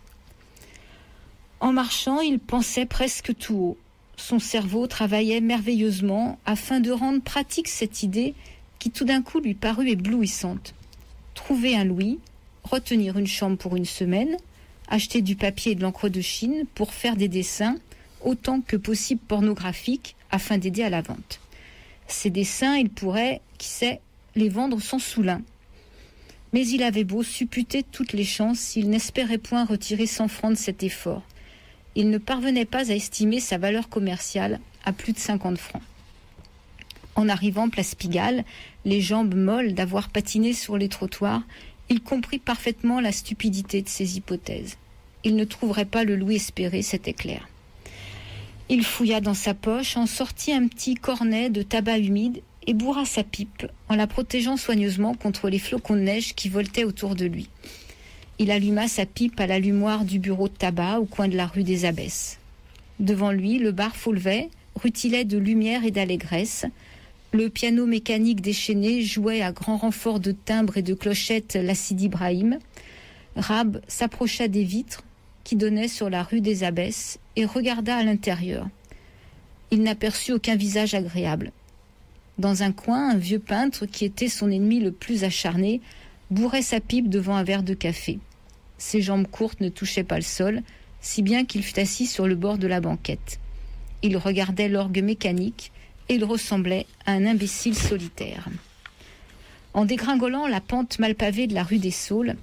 Speaker 2: En marchant, il pensait presque tout haut. Son cerveau travaillait merveilleusement afin de rendre pratique cette idée qui tout d'un coup lui parut éblouissante. Trouver un louis, retenir une chambre pour une semaine, acheter du papier et de l'encre de Chine pour faire des dessins, autant que possible pornographiques, afin d'aider à la vente. Ces dessins, il pourrait, qui sait, les vendre sans soulin. Mais il avait beau supputer toutes les chances, il n'espérait point retirer cent francs de cet effort. Il ne parvenait pas à estimer sa valeur commerciale à plus de cinquante francs. En arrivant place Pigalle, les jambes molles d'avoir patiné sur les trottoirs, il comprit parfaitement la stupidité de ses hypothèses. Il ne trouverait pas le louis espéré, c'était clair. Il fouilla dans sa poche, en sortit un petit cornet de tabac humide et bourra sa pipe en la protégeant soigneusement contre les flocons de neige qui voletaient autour de lui. Il alluma sa pipe à l'allumoir du bureau de tabac au coin de la rue des Abbesses. Devant lui, le bar Faulvet rutilait de lumière et d'allégresse. Le piano mécanique déchaîné jouait à grand renfort de timbres et de clochettes la Sidi Ibrahim. Rab s'approcha des vitres qui donnaient sur la rue des Abbesses et regarda à l'intérieur. Il n'aperçut aucun visage agréable. Dans un coin, un vieux peintre, qui était son ennemi le plus acharné, bourrait sa pipe devant un verre de café. Ses jambes courtes ne touchaient pas le sol, si bien qu'il fut assis sur le bord de la banquette. Il regardait l'orgue mécanique et il ressemblait à un imbécile solitaire. En dégringolant la pente mal pavée de la rue des Saules,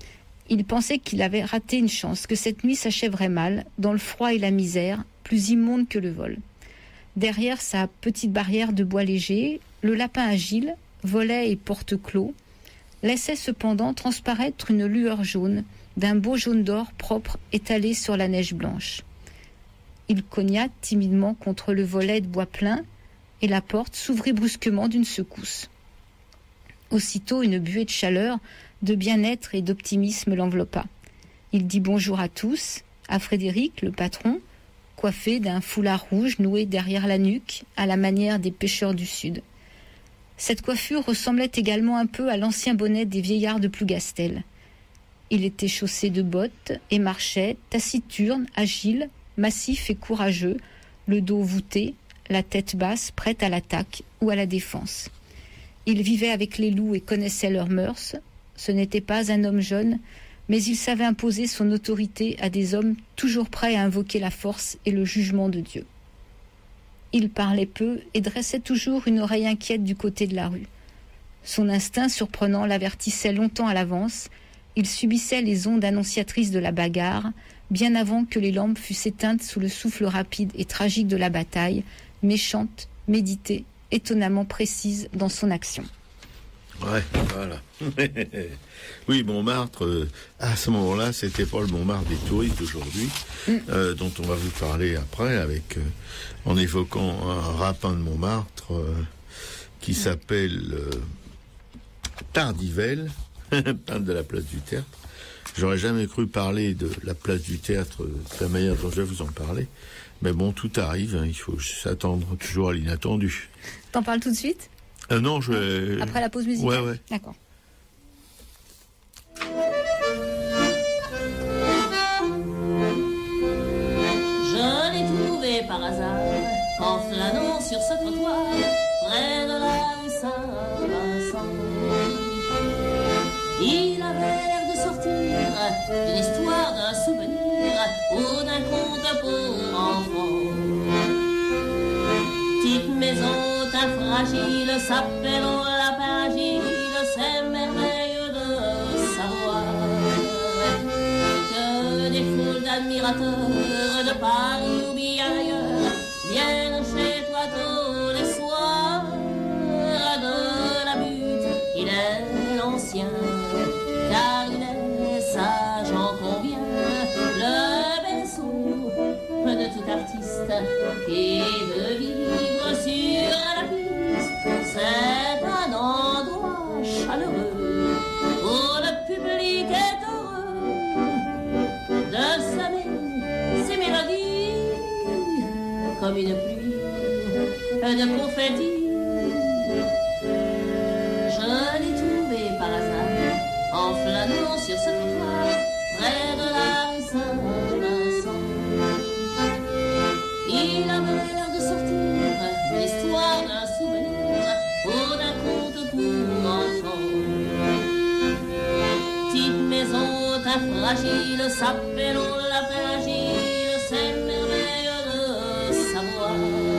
Speaker 2: Il pensait qu'il avait raté une chance, que cette nuit s'achèverait mal, dans le froid et la misère, plus immonde que le vol. Derrière sa petite barrière de bois léger, le lapin agile, volet et porte clos, laissait cependant transparaître une lueur jaune, d'un beau jaune d'or propre étalé sur la neige blanche. Il cogna timidement contre le volet de bois plein, et la porte s'ouvrit brusquement d'une secousse. Aussitôt, une buée de chaleur, de bien-être et d'optimisme l'enveloppa. Il dit bonjour à tous, à Frédéric, le patron, coiffé d'un foulard rouge noué derrière la nuque, à la manière des pêcheurs du Sud. Cette coiffure ressemblait également un peu à l'ancien bonnet des vieillards de Plougastel. Il était chaussé de bottes et marchait, taciturne, agile, massif et courageux, le dos voûté, la tête basse, prête à l'attaque ou à la défense. Il vivait avec les loups et connaissait leurs mœurs. Ce n'était pas un homme jeune, mais il savait imposer son autorité à des hommes toujours prêts à invoquer la force et le jugement de Dieu. Il parlait peu et dressait toujours une oreille inquiète du côté de la rue. Son instinct surprenant l'avertissait longtemps à l'avance. Il subissait les ondes annonciatrices de la bagarre, bien avant que les lampes fussent éteintes sous le souffle rapide et tragique de la bataille, méchante, méditée, étonnamment précise dans son action.
Speaker 1: Ouais, voilà. Oui, Montmartre, euh, à ce moment-là, c'était pas le Montmartre des touristes d'aujourd'hui, mm. euh, dont on va vous parler après, avec euh, en évoquant un rapin de Montmartre euh, qui mm. s'appelle euh, Tardivelle, peintre de la place du Tertre. J'aurais jamais cru parler de la place du Tertre de la manière dont je vais vous en parler, mais bon, tout arrive, hein, il faut s'attendre toujours à l'inattendu.
Speaker 2: T'en parles tout de suite ?
Speaker 1: Euh, non, je vais...
Speaker 2: Après la pause musicale ?
Speaker 1: Ouais, ouais.
Speaker 2: D'accord.
Speaker 5: Je l'ai trouvé par hasard en flânant sur ce trottoir près de la rue Saint-Vincent. Il avait l'air de sortir d'une histoire, d'un souvenir ou d'un conte pour enfants. Petite maison fragile s'appellant la Pagile, c'est merveilleux de savoir que des foules d'admirateurs de Paris ou bien ailleurs viennent chez toi tous les soirs. De la butte, il est l'ancien, car il est sage, j'en conviens, le berceau de tout artiste qui veut vivre sur la piste. C'est un endroit chaleureux où le public est heureux de sonner ses mélodies comme une pluie de confettis. Je l'ai trouvé par hasard en flânant sur ce trottoir près de la rue Saint-Vincent. Il avait l'air de sortir l'histoire d'un souvenir ou d'un conte pour enfants. Petite maison d'un fragile s'appellant la Pagile, c'est merveilleux de savoir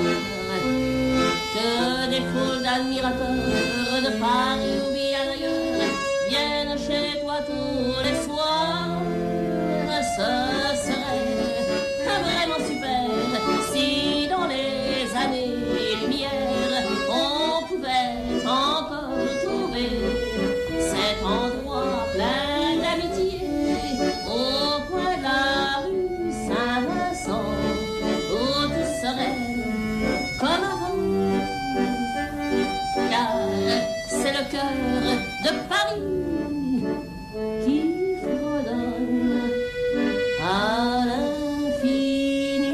Speaker 5: que des foules d'admirateurs de Paris ou bien ailleurs viennent chez toi tous les soirs. Ce serait vraiment super si dans les années-lumière on pouvait encore trouver cet endroit plein d'amitié au coin de la rue Saint-Vincent où tout serait comme avant, car c'est le cœur de Paris qui fredonne à l'infini.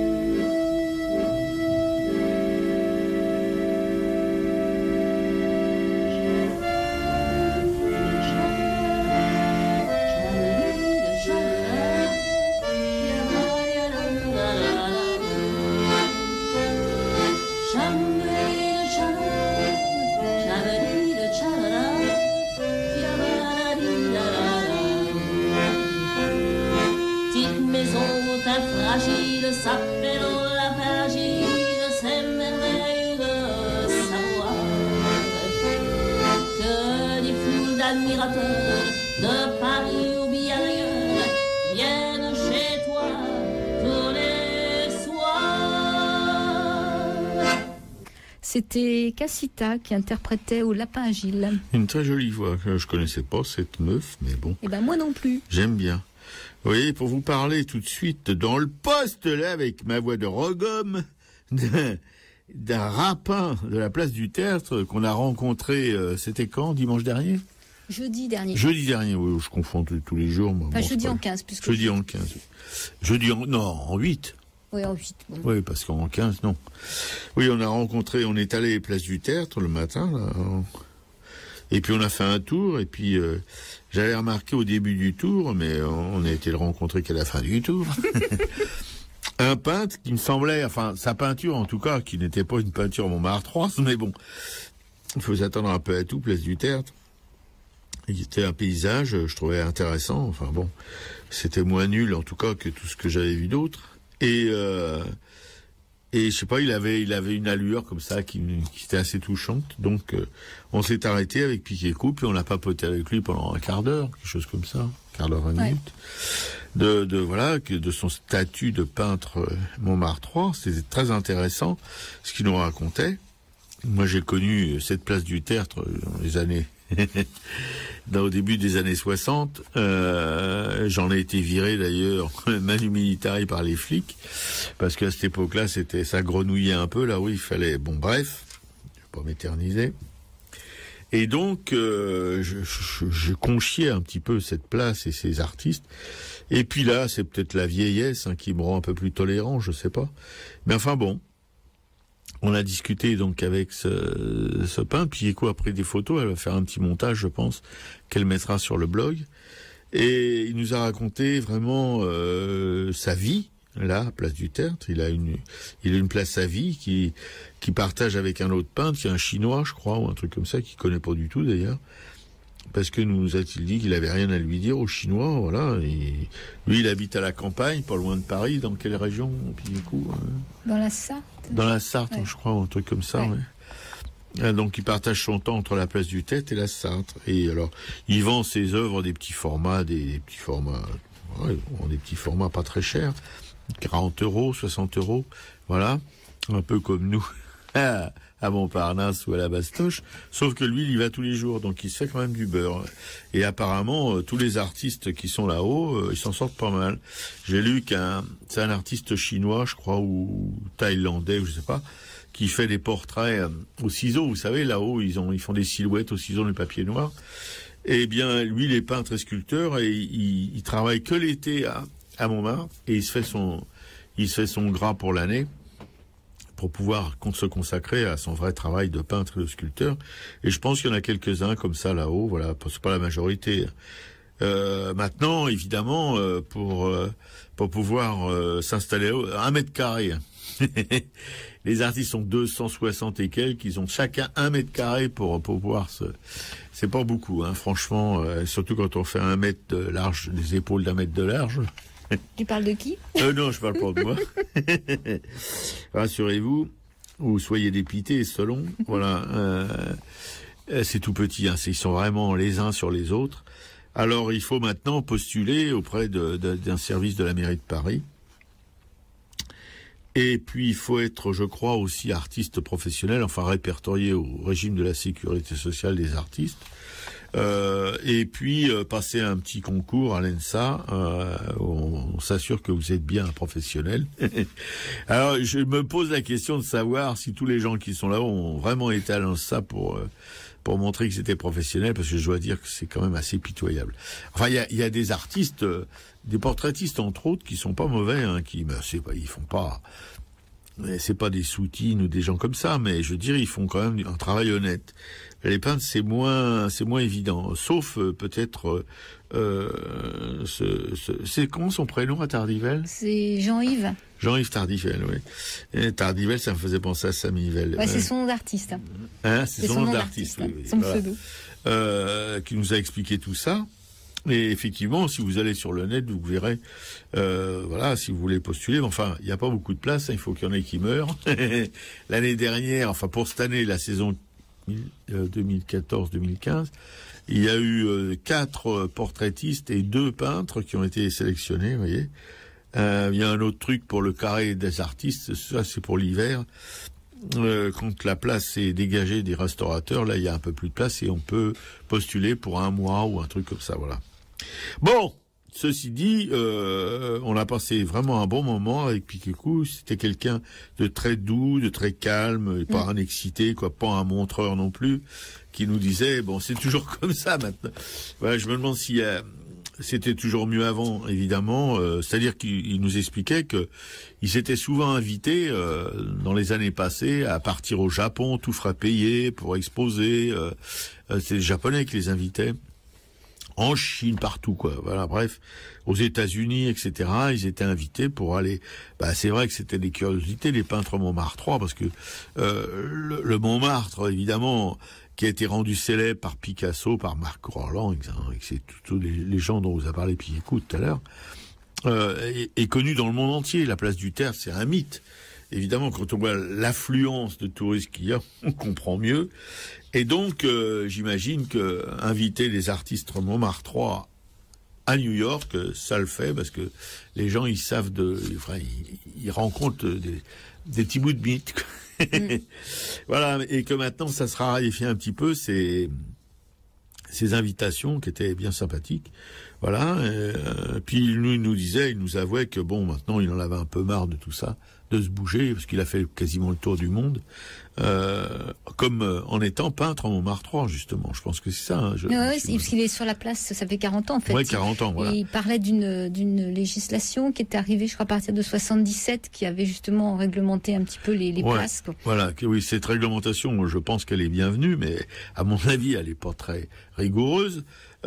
Speaker 5: Fragile s'appellant la Pagile, c'est merveilleux de savoir que des foules d'admirateurs de Paris ou bien
Speaker 2: C'était Cassita qui interprétait au Lapin Agile.
Speaker 1: Une très jolie voix. Je connaissais pas cette meuf, mais bon.
Speaker 2: Eh ben moi non plus.
Speaker 1: J'aime bien. Vous voyez, pour vous parler tout de suite dans le poste, là, avec ma voix de Rogom, d'un, d'un rapin de la place du Tertre qu'on a rencontré, euh, c'était quand, dimanche dernier?
Speaker 2: Jeudi dernier.
Speaker 1: Jeudi dernier, oui, je confonds tous les jours. Moi.
Speaker 2: Enfin,
Speaker 1: bon,
Speaker 2: jeudi
Speaker 1: pas...
Speaker 2: en quinze. Puisque
Speaker 1: jeudi en quinze. Jeudi en... Non, en huit.
Speaker 2: Oui, en huit. Bon.
Speaker 1: Oui, parce qu'en quinze, non. Oui, on a rencontré, on est allé place du Tertre le matin, là. Et puis on a fait un tour, et puis euh, j'avais remarqué au début du tour, mais on a été le rencontrer qu'à la fin du tour, un peintre qui me semblait, enfin sa peinture en tout cas, qui n'était pas une peinture Montmartre trois, mais bon, il faut s'attendre un peu à tout, place du Tertre. Il était un paysage, je trouvais intéressant, enfin bon, c'était moins nul en tout cas que tout ce que j'avais vu d'autre. Et... Euh, Et je sais pas, il avait, il avait une allure comme ça qui, qui était assez touchante. Donc, euh, on s'est arrêté avec Piquet-Coupe et on a papoté avec lui pendant un quart d'heure, quelque chose comme ça, un quart d'heure, vingt
Speaker 2: ouais.
Speaker 1: minutes. De, de voilà, que de son statut de peintre euh, Montmartre trois, c'était très intéressant ce qu'il nous racontait. Moi, j'ai connu cette place du Tertre dans les années, dans, au début des années soixante. Euh, j'en ai été viré d'ailleurs, manu militari par les flics, parce qu'à cette époque-là, c'était, ça grenouillait un peu là où il fallait. Bon, bref, je vais pas m'éterniser. Et donc, euh, je, je, je conchiais un petit peu cette place et ces artistes. Et puis là, c'est peut-être la vieillesse hein, qui me rend un peu plus tolérant, je sais pas. Mais enfin bon. On a discuté donc avec ce, ce peintre, puis quoi, après des photos, elle va faire un petit montage, je pense, qu'elle mettra sur le blog. Et il nous a raconté vraiment euh, sa vie, là, place du Tertre. Il a une, il a une place à vie qui, qui partage avec un autre peintre, qui est un Chinois, je crois, ou un truc comme ça, qu'il connaît pas du tout d'ailleurs. Parce que nous a-t-il dit qu'il avait rien à lui dire aux Chinois, voilà. Et lui, il habite à la campagne, pas loin de Paris. Dans quelle région, puis du coup euh...
Speaker 2: Dans la Sarthe.
Speaker 1: Dans la Sarthe,
Speaker 2: ouais.
Speaker 1: je crois, ou un truc comme ça, ouais. Ouais. Donc, il partage son temps entre la place du Tertre et la Sarthe. Et alors, il vend ses œuvres des petits formats, des, des petits formats, ouais, des petits formats pas très chers, quarante euros, soixante euros, voilà, un peu comme nous. À Montparnasse ou à la Bastoche, sauf que lui, il y va tous les jours, donc il se fait quand même du beurre. Et apparemment, euh, tous les artistes qui sont là-haut, euh, ils s'en sortent pas mal. J'ai lu qu'un, c'est un artiste chinois, je crois, ou thaïlandais, ou je sais pas, qui fait des portraits euh, au ciseau. Vous savez, là-haut, ils ont, ils font des silhouettes au ciseau, le papier noir. Eh bien, lui, il est peintre et sculpteur, et il, il travaille que l'été à, à Montmartre, et il se fait son, il se fait son gras pour l'année, pour pouvoir se consacrer à son vrai travail de peintre et de sculpteur. Et je pense qu'il y en a quelques-uns comme ça là-haut, voilà, c'est pas la majorité. Euh, maintenant, évidemment, euh, pour euh, pour pouvoir euh, s'installer à un mètre carré, les artistes sont deux cent soixante et quelques, ils ont chacun un mètre carré pour, pour pouvoir se... C'est pas beaucoup, hein, franchement, euh, surtout quand on fait un mètre de large, des épaules d'un mètre de large.
Speaker 2: Tu parles de qui?
Speaker 1: euh, Non, je parle pas de moi. Rassurez-vous, ou soyez dépités, selon. Voilà, euh, c'est tout petit. Hein, ils sont vraiment les uns sur les autres. Alors, il faut maintenant postuler auprès de, de, d'un service de la mairie de Paris. Et puis, il faut être, je crois, aussi artiste professionnel, enfin répertorié au régime de la sécurité sociale des artistes. Euh, et puis euh, passer un petit concours à l'ENSA, euh, on, on s'assure que vous êtes bien un professionnel. Alors je me pose la question de savoir si tous les gens qui sont là ont vraiment été à l'ENSA pour euh, pour montrer que c'était professionnel, parce que je dois dire que c'est quand même assez pitoyable. Enfin il y a, y a des artistes, euh, des portraitistes entre autres, qui sont pas mauvais, hein, qui ben, c'est pas, ils font pas, c'est pas des soutines ou des gens comme ça, mais je veux dire ils font quand même un travail honnête. Les peintres, c'est moins, c'est moins évident, sauf euh, peut-être, euh, ce, ce, c'est comment son prénom à Tardivelle?
Speaker 2: C'est Jean-Yves.
Speaker 1: Jean-Yves Tardivelle, oui. Et Tardivelle, ça me faisait penser à Samivelle.
Speaker 2: Ouais, ouais. C'est son nom d'artiste.
Speaker 1: Hein, c'est, c'est son, son nom d'artiste,
Speaker 2: d'artiste,
Speaker 1: oui, oui,
Speaker 2: son
Speaker 1: voilà.
Speaker 2: pseudo.
Speaker 1: Euh, qui nous a expliqué tout ça. Et effectivement, si vous allez sur le net, vous verrez, euh, voilà, si vous voulez postuler. Mais enfin, il n'y a pas beaucoup de place, hein, il faut qu'il y en ait qui meurent. L'année dernière, enfin pour cette année, la saison deux mille quatorze deux mille quinze, il y a eu euh, quatre euh, portraitistes et deux peintres qui ont été sélectionnés, vous voyez. Euh, il y a un autre truc pour le carré des artistes, ça c'est pour l'hiver. euh, quand la place est dégagée des restaurateurs, là il y a un peu plus de place et on peut postuler pour un mois ou un truc comme ça, voilà. Bon, ceci dit, euh, on a passé vraiment un bon moment avec Piquecou. C'était quelqu'un de très doux, de très calme, et pas mmh. un excité, quoi, pas un montreur non plus, qui nous disait, bon, c'est toujours comme ça maintenant. Voilà, je me demande si euh, c'était toujours mieux avant, évidemment. Euh, c'est-à-dire qu'il nous expliquait que il s'était souvent invité euh, dans les années passées à partir au Japon, tout frais payé pour exposer. Euh, euh, c'est les Japonais qui les invitaient. En Chine, partout, quoi. Voilà, bref, aux États-Unis, et cetera. Ils étaient invités pour aller. Bah, c'est vrai que c'était des curiosités, les peintres Montmartrois, parce que euh, le, le Montmartre, évidemment, qui a été rendu célèbre par Picasso, par Marc Roland, et c'est tous les, les gens dont vous a parlé Piquecou tout à l'heure, euh, est, est connu dans le monde entier. La place du Tertre, c'est un mythe. Évidemment, quand on voit l'affluence de touristes qu'il y a, on comprend mieux. Et donc, euh, j'imagine que inviter les artistes Montmartrois à New York, ça le fait, parce que les gens, ils savent de, enfin, ils, ils rencontrent des, des petits bouts de mythe. Mm. Voilà, et que maintenant, ça se raréfie un petit peu, ces, ces invitations qui étaient bien sympathiques. Voilà, euh, puis il nous, il nous disait, il nous avouait que bon, maintenant, il en avait un peu marre de tout ça, de se bouger, parce qu'il a fait quasiment le tour du monde, euh, comme euh, en étant peintre en Montmartre, justement. Je pense que c'est ça. Hein, je,
Speaker 2: oui, parce qu'il est sur la place, ça fait quarante ans, en fait.
Speaker 1: Oui, quarante ans, voilà.
Speaker 2: Et il parlait d'une d'une législation qui était arrivée, je crois, à partir de soixante-dix-sept, qui avait justement réglementé un petit peu les, les
Speaker 1: ouais,
Speaker 2: places. Quoi.
Speaker 1: Voilà, que, oui, cette réglementation, je pense qu'elle est bienvenue, mais à mon avis, elle n'est pas très rigoureuse.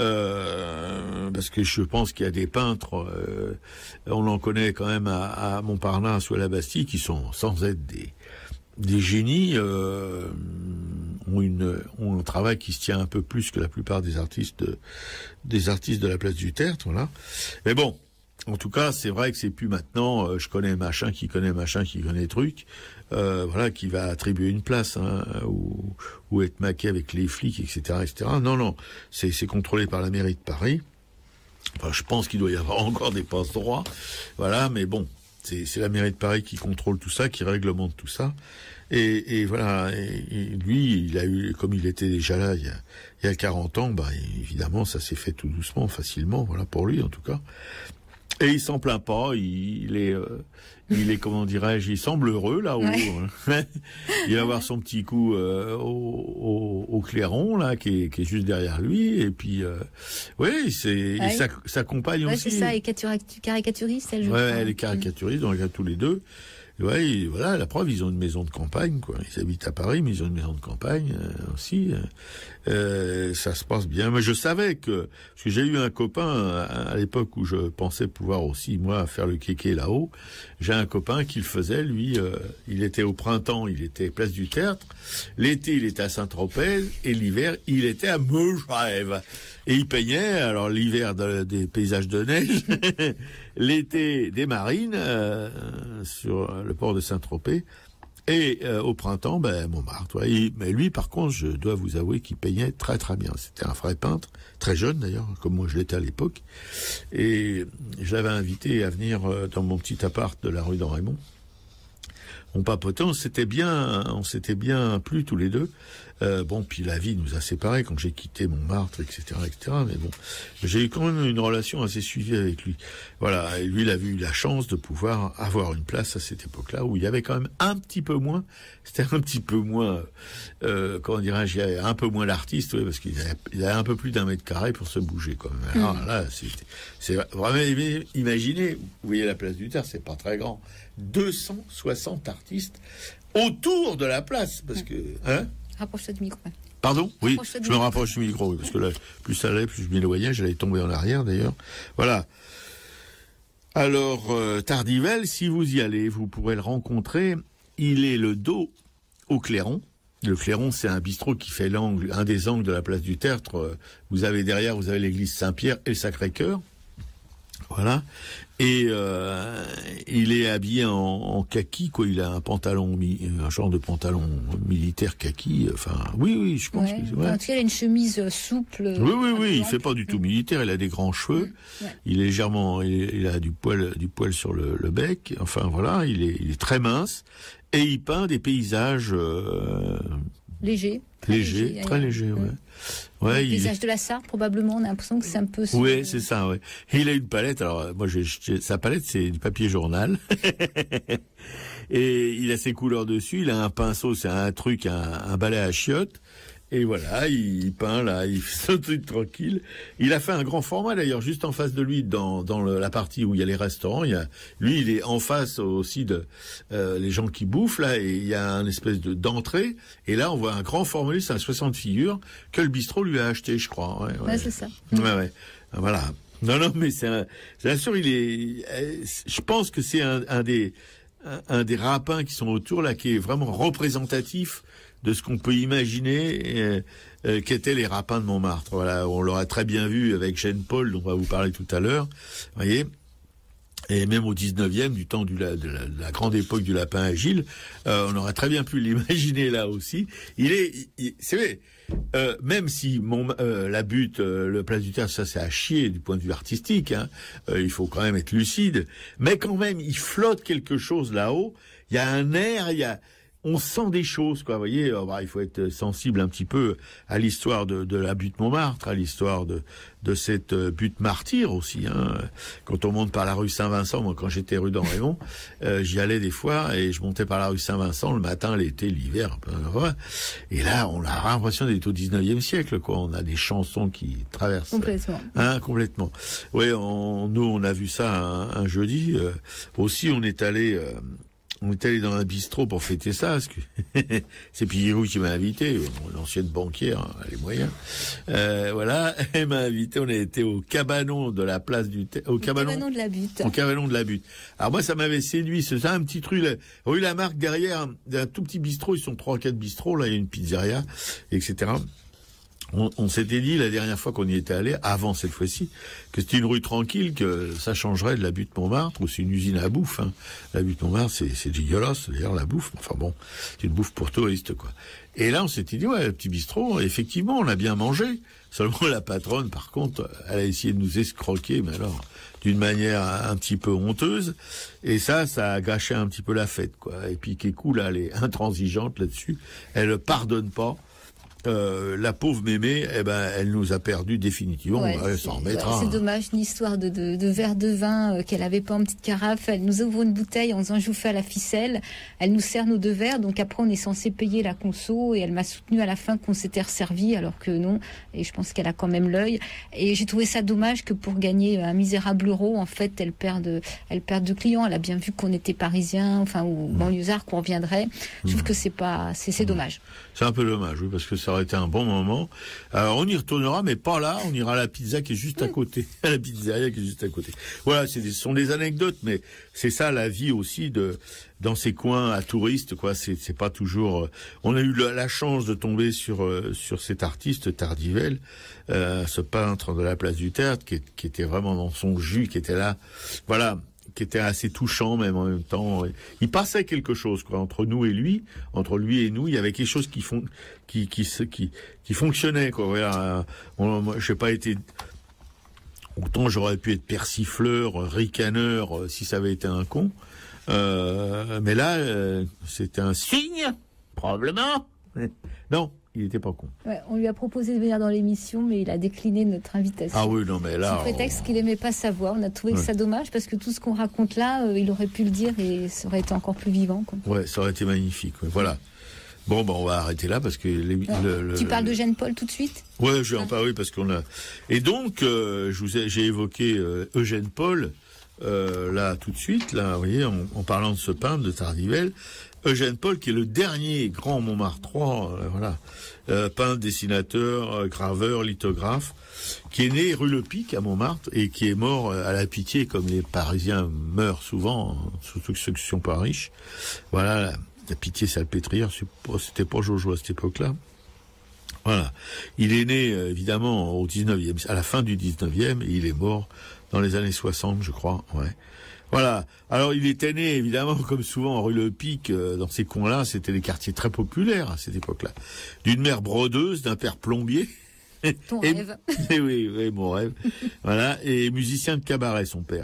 Speaker 1: Euh, parce que je pense qu'il y a des peintres, euh, on en connaît quand même à, à Montparnasse ou à la Bastille, qui sont, sans être des, des génies, euh, ont, une, ont un travail qui se tient un peu plus que la plupart des artistes de, des artistes de la place du Tertre, voilà. Mais bon, en tout cas, c'est vrai que c'est plus maintenant, euh, je connais machin qui connaît machin qui connaît truc, euh, voilà, qui va attribuer une place, hein, ou, ou être maqué avec les flics, et cetera, et cetera. Non, non, c'est, c'est contrôlé par la mairie de Paris. Enfin, je pense qu'il doit y avoir encore des passe-droits, voilà, mais bon, c'est, c'est la mairie de Paris qui contrôle tout ça, qui réglemente tout ça. Et, et voilà, et, et lui, il a eu, comme il était déjà là il y a, il y a quarante ans, bah évidemment, ça s'est fait tout doucement, facilement, voilà, pour lui en tout cas. Et il s'en plaint pas, il, il est, euh, il est, comment dirais-je, il semble heureux là-haut. Ouais. Il va avoir son petit coup euh, au, au, au clairon là, qui est, qui est juste derrière lui, et puis, euh, oui, c'est,
Speaker 2: ouais.
Speaker 1: et sa, sa compagne
Speaker 2: ouais,
Speaker 1: aussi.
Speaker 2: C'est ça, et caricaturiste, elle. Je
Speaker 1: ouais,
Speaker 2: crois.
Speaker 1: elle est caricaturiste, donc tous les deux. Ouais, et voilà, la preuve, ils ont une maison de campagne, quoi. Ils habitent à Paris, mais ils ont une maison de campagne euh, aussi. Euh, ça se passe bien. Mais je savais que, parce que j'ai eu un copain à, à l'époque où je pensais pouvoir aussi, moi, faire le kéké là-haut. J'ai un copain qui le faisait, lui, euh, il était au printemps, il était place du Tertre. L'été, il était à Saint-Tropez, et l'hiver, il était à Megève. Et il peignait, alors l'hiver de, des paysages de neige, l'été des marines euh, sur le port de Saint-Tropez, et euh, au printemps, ben Montmartre. Ouais. Et, mais lui, par contre, je dois vous avouer qu'il peignait très très bien. C'était un vrai peintre, très jeune d'ailleurs, comme moi je l'étais à l'époque. Et je l'avais invité à venir euh, dans mon petit appart de la rue d'En-Raymond. On papotait, on s'était bien, on s'était bien plu tous les deux. Euh, bon, puis la vie nous a séparés quand j'ai quitté Montmartre, et cetera, et cetera. Mais bon, j'ai eu quand même une relation assez suivie avec lui. Voilà, et lui, il a eu la chance de pouvoir avoir une place à cette époque-là où il y avait quand même un petit peu moins. C'était un petit peu moins, euh, comment dirais-je, il y avait un peu moins l'artiste, ouais, parce qu'il avait, il avait un peu plus d'un mètre carré pour se bouger, quand même. Alors là, c'est, c'est vraiment, imaginez, vous voyez la place du Tertre, c'est pas très grand. deux cent soixante artistes autour de la place, parce que, hein?
Speaker 2: Rapproche-toi du micro.
Speaker 1: Pardon? Oui,
Speaker 2: je
Speaker 1: me rapproche du micro, oui, parce que là, plus ça allait, plus je m'éloignais, j'allais tomber en arrière d'ailleurs. Voilà. Alors, euh, Tardivelle, si vous y allez, vous pourrez le rencontrer. Il est le dos au Clairon. Le Clairon, c'est un bistrot qui fait l'angle, un des angles de la place du Tertre. Vous avez derrière, vous avez l'église Saint-Pierre et le Sacré-Cœur. Voilà. Et euh, il est habillé en, en kaki, quoi. Il a un pantalon, un genre de pantalon militaire kaki. Enfin, oui, oui, je pense.
Speaker 2: Ouais.
Speaker 1: Que, ouais.
Speaker 2: En tout cas, il a une chemise souple.
Speaker 1: Oui, oui, oui. Il fait pas du tout militaire. Il a des grands cheveux. Ouais. Il est légèrement, il, il a du poil, du poil sur le, le bec. Enfin, voilà. Il est, il est très mince. et il peint des paysages euh,
Speaker 2: Léger.
Speaker 1: légers,
Speaker 2: léger,
Speaker 1: très légers, ouais. Ouais,
Speaker 2: le
Speaker 1: il...
Speaker 2: paysage de la Sarre, probablement, on a l'impression que c'est un peu...
Speaker 1: Oui, c'est ça, ouais. Et il a une palette, alors moi, j'ai, j'ai, sa palette, c'est du papier journal. Et il a ses couleurs dessus, il a un pinceau, c'est un truc, un, un balai à chiottes. Et voilà, il peint là, il fait son truc tranquille. Il a fait un grand format d'ailleurs, juste en face de lui, dans dans le, la partie où il y a les restaurants. Il y a, lui, il est en face aussi de euh, les gens qui bouffent là, et il y a un espèce de d'entrée. Et là, on voit un grand format, c'est un soixante figures que le bistrot lui a acheté, je crois. Ouais, ouais.
Speaker 2: Ouais, c'est ça.
Speaker 1: Ouais, ouais. Voilà. Non, non, mais c'est, un, bien sûr, il est. Je pense que c'est un, un des un, un des rapins qui sont autour là, qui est vraiment représentatif de ce qu'on peut imaginer euh, euh, qu'étaient les rapins de Montmartre. Voilà, on l'aura très bien vu avec Jeanne Paul, dont on va vous parler tout à l'heure. Vous voyez, et même au dix-neuvième, du temps du, la, de, la, de la grande époque du lapin agile, euh, on aurait très bien pu l'imaginer là aussi. Il est, il, c'est vrai, euh, même si mon, euh, la butte, euh, le Place du Tertre, ça c'est à chier du point de vue artistique, hein, euh, il faut quand même être lucide, mais quand même, il flotte quelque chose là-haut, il y a un air, il y a... On sent des choses, quoi. Vous voyez, bah, il faut être sensible un petit peu à l'histoire de, de la butte Montmartre, à l'histoire de, de cette butte martyre aussi. Hein. Quand on monte par la rue Saint-Vincent, moi, quand j'étais rue d'En-Raymond, euh, j'y allais des fois et je montais par la rue Saint-Vincent le matin, l'été, l'hiver. Ouais. Et là, on a l'impression d'être au dix-neuvième siècle, quoi. On a des chansons qui traversent.
Speaker 2: Complètement.
Speaker 1: Hein, complètement. Oui, on, nous, on a vu ça un, un jeudi. Euh, aussi, on est allé. Euh, On est allé dans un bistrot pour fêter ça, parce que c'est Pierrot qui m'a invité, l'ancienne banquière, hein, elle a les moyens. Euh, voilà, elle m'a invité, on a été au cabanon de la place du... T- au,
Speaker 2: au
Speaker 1: cabanon,
Speaker 2: cabanon de la butte.
Speaker 1: Au cabanon de la butte. Alors moi, ça m'avait séduit, c'est ça, un petit truc, là, rue Lamarck, derrière, un tout petit bistrot, ils sont trois, quatre bistrots, là, il y a une pizzeria, et cetera. On, on s'était dit la dernière fois qu'on y était allé, avant cette fois-ci, que c'était une rue tranquille, que ça changerait de la butte Montmartre, où c'est une usine à bouffe. Hein. La butte Montmartre, c'est, c'est dégueulasse, d'ailleurs, la bouffe. Enfin bon, c'est une bouffe pour touristes, quoi. Et là, on s'était dit, ouais, le petit bistrot, effectivement, on a bien mangé. Seulement, la patronne, par contre, elle a essayé de nous escroquer, mais alors, d'une manière un petit peu honteuse. Et ça, ça a gâché un petit peu la fête, quoi. Et puis, Kékou, là, elle est intransigeante là-dessus. Elle ne pardonne pas. Euh, la pauvre mémé, eh ben, elle nous a perdu définitivement.
Speaker 2: Ouais,
Speaker 1: elle s'en remettra.
Speaker 2: Ouais, c'est dommage, une histoire de, de, de verre de vin euh, qu'elle avait pas en petite carafe. Elle nous ouvre une bouteille en faisant jouffer à la ficelle. Elle nous sert nos deux verres. Donc après, on est censé payer la conso. Et elle m'a soutenu à la fin qu'on s'était resservi, alors que non. Et je pense qu'elle a quand même l'œil. Et j'ai trouvé ça dommage que pour gagner un misérable euro, en fait, elle perde, elle perd de clients. Elle a bien vu qu'on était parisiens, enfin, ou banlieusards, qu'on reviendrait. Je trouve que c'est pas, c'est, c'est dommage.
Speaker 1: C'est un peu dommage, oui, parce que ça aurait été un bon moment. Alors, on y retournera, mais pas là. On ira à la pizza qui est juste à côté. À la pizzeria qui est juste à côté. Voilà, c'est des, ce sont des anecdotes, mais c'est ça la vie aussi de, dans ces coins à touristes, quoi. C'est, c'est pas toujours, euh, on a eu la, la chance de tomber sur, euh, sur cet artiste Tardivelle, euh, ce peintre de la place du Tertre, qui, qui était vraiment dans son jus, qui était là. Voilà. Qui était assez touchant même en même temps. Il passait quelque chose, quoi, entre nous et lui, entre lui et nous, il y avait quelque chose qui font, qui qui qui qui fonctionnait, quoi. Voilà. On, moi, j'ai pas été autant j'aurais pu être persifleur, ricaneur, si ça avait été un con. Euh, mais là, euh, c'était un signe, probablement. Non. Il n'était pas con.
Speaker 2: Ouais, on lui a proposé de venir dans l'émission, mais il a décliné notre invitation.
Speaker 1: Ah oui, non, mais là...
Speaker 2: Sous prétexte on... qu'il n'aimait pas sa voix. On a trouvé ouais. ça dommage, parce que tout ce qu'on raconte là, euh, il aurait pu le dire et ça aurait été encore plus vivant, quoi.
Speaker 1: Ouais, ça aurait été magnifique. Ouais. Voilà. Bon, ben, on va arrêter là, parce que... Les,
Speaker 2: ouais.
Speaker 1: le, le,
Speaker 2: tu parles
Speaker 1: le...
Speaker 2: de Jeanne Paul tout de suite?
Speaker 1: Ouais, je vais en parler, oui, parce qu'on a... Et donc, euh, je vous ai, j'ai évoqué euh, Eugène Paul, euh, là, tout de suite, là, vous voyez, en, en parlant de ce peintre, de Tardivelle. Eugène Paul, qui est le dernier grand Montmartrois, euh, voilà, euh, peintre, dessinateur, euh, graveur, lithographe, qui est né rue Le Pic à Montmartre et qui est mort à la Pitié, comme les Parisiens meurent souvent, hein, surtout ceux qui sont pas riches. Voilà, la, la Pitié-Salpêtrière, c'était pas Jojo à cette époque-là. Voilà, il est né euh, évidemment au dix-neuvième, à la fin du dix-neuvième, et il est mort dans les années soixante, je crois. Ouais. Voilà. Alors, il était né, évidemment, comme souvent, rue Le Pic, euh, dans ces coins-là, c'était des quartiers très populaires à cette époque-là. D'une mère brodeuse, d'un père plombier.
Speaker 2: Ton
Speaker 1: et,
Speaker 2: rêve.
Speaker 1: Et oui, oui, mon rêve. Voilà. Et musicien de cabaret, son père.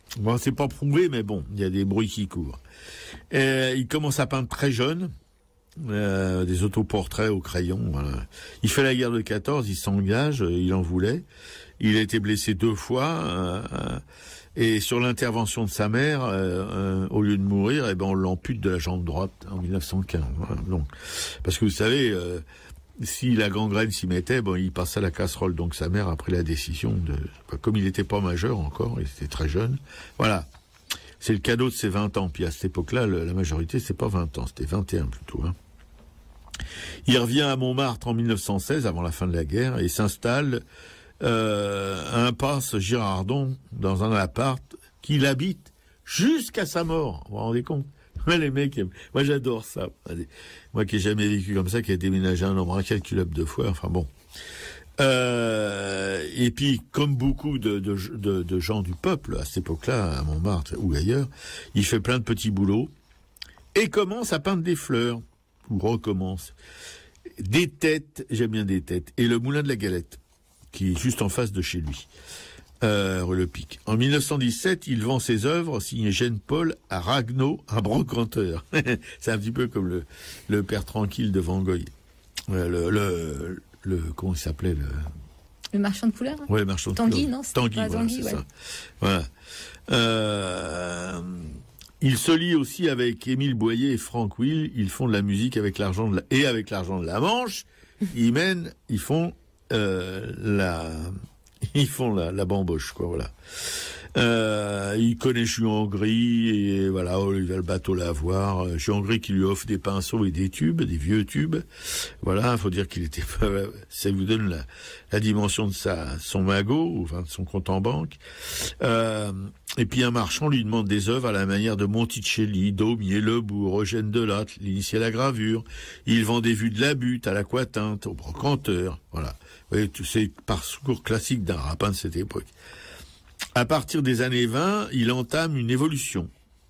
Speaker 1: Bon, c'est pas prouvé, mais bon, il y a des bruits qui courent. Et il commence à peindre très jeune, euh, des autoportraits au crayon. Voilà. Il fait la guerre de quatorze, il s'engage, il en voulait. Il a été blessé deux fois, euh, et sur l'intervention de sa mère, euh, euh, au lieu de mourir, eh ben on l'ampute de la jambe droite en mille neuf cent quinze. Voilà, donc, parce que vous savez, euh, si la gangrène s'y mettait, bon, il passait à la casserole. Donc sa mère a pris la décision de, comme il n'était pas majeur encore, il était très jeune. Voilà, c'est le cadeau de ses vingt ans. Puis à cette époque-là, le, la majorité, c'est pas vingt ans, c'était vingt et un plutôt. Hein. Il revient à Montmartre en mille neuf cent seize, avant la fin de la guerre, et s'installe euh, à Impasse Girardon, dans un appart qu'il habite jusqu'à sa mort. Vous vous rendez compte? Les mecs, moi j'adore ça. Moi qui n'ai jamais vécu comme ça, qui a déménagé un nombre incalculable de fois, enfin bon. Euh, et puis, comme beaucoup de, de, de, de gens du peuple, à cette époque-là, à Montmartre ou ailleurs, il fait plein de petits boulots et commence à peindre des fleurs, ou recommence. Des têtes, j'aime bien des têtes, et le moulin de la Galette, qui est juste en face de chez lui. Euh, rue Le Pic. En mille neuf cent dix-sept, il vend ses œuvres signées Jean-Paul à Ragnaud, un brocanteur. C'est un petit peu comme le, le père tranquille de Van Gogh. Euh, le, le, le, comment il s'appelait le...
Speaker 2: Le marchand de couleurs.
Speaker 1: Ouais, le marchand de
Speaker 2: Tanguy,
Speaker 1: couleurs.
Speaker 2: non, c'est
Speaker 1: Tanguy,
Speaker 2: pas
Speaker 1: voilà,
Speaker 2: Tanguy,
Speaker 1: c'est
Speaker 2: ouais.
Speaker 1: ça. Voilà. Euh, il se lie aussi avec Émile Boyer et Franck Will. Ils font de la musique avec l'argent de la, et avec l'argent de la Manche. Ils mènent, ils font euh, la Ils font la, la bamboche, quoi, voilà. Euh, il connaît Juan-Gris, et voilà, oh, il va le bateau l'avoir. Juan-Gris qui lui offre des pinceaux et des tubes, des vieux tubes. Voilà, il faut dire qu'il était, ça vous donne la, la dimension de sa, son magot, enfin, de son compte en banque. Euh, et puis un marchand lui demande des œuvres à la manière de Monticelli, Daumier, Lebourg, Eugène Delatte, l'initié à la gravure. Il vend des vues de la butte, à l'aquatinte, au brocanteur, voilà. Vous voyez, c'est parcours classique d'un rapin de cette époque. À partir des années vingt, il entame une évolution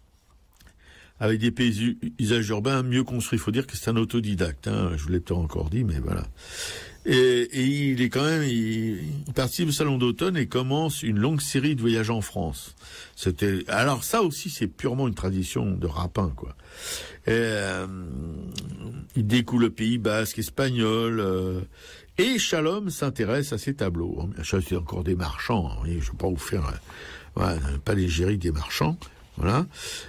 Speaker 1: avec des paysages urbains mieux construits. Il faut dire que c'est un autodidacte, hein. Je vous l'ai peut-être encore dit, mais voilà. Et, et il est quand même, il, il participe au Salon d'automne et commence une longue série de voyages en France. C'était, alors ça aussi, c'est purement une tradition de rapin, quoi. Et, euh, il découvre le Pays basque, espagnol. Euh, Et Chalom s'intéresse à ces tableaux. C'est encore des marchands. Hein. Je ne vais pas vous faire euh, ouais, pas l'égérie des marchands. Voilà.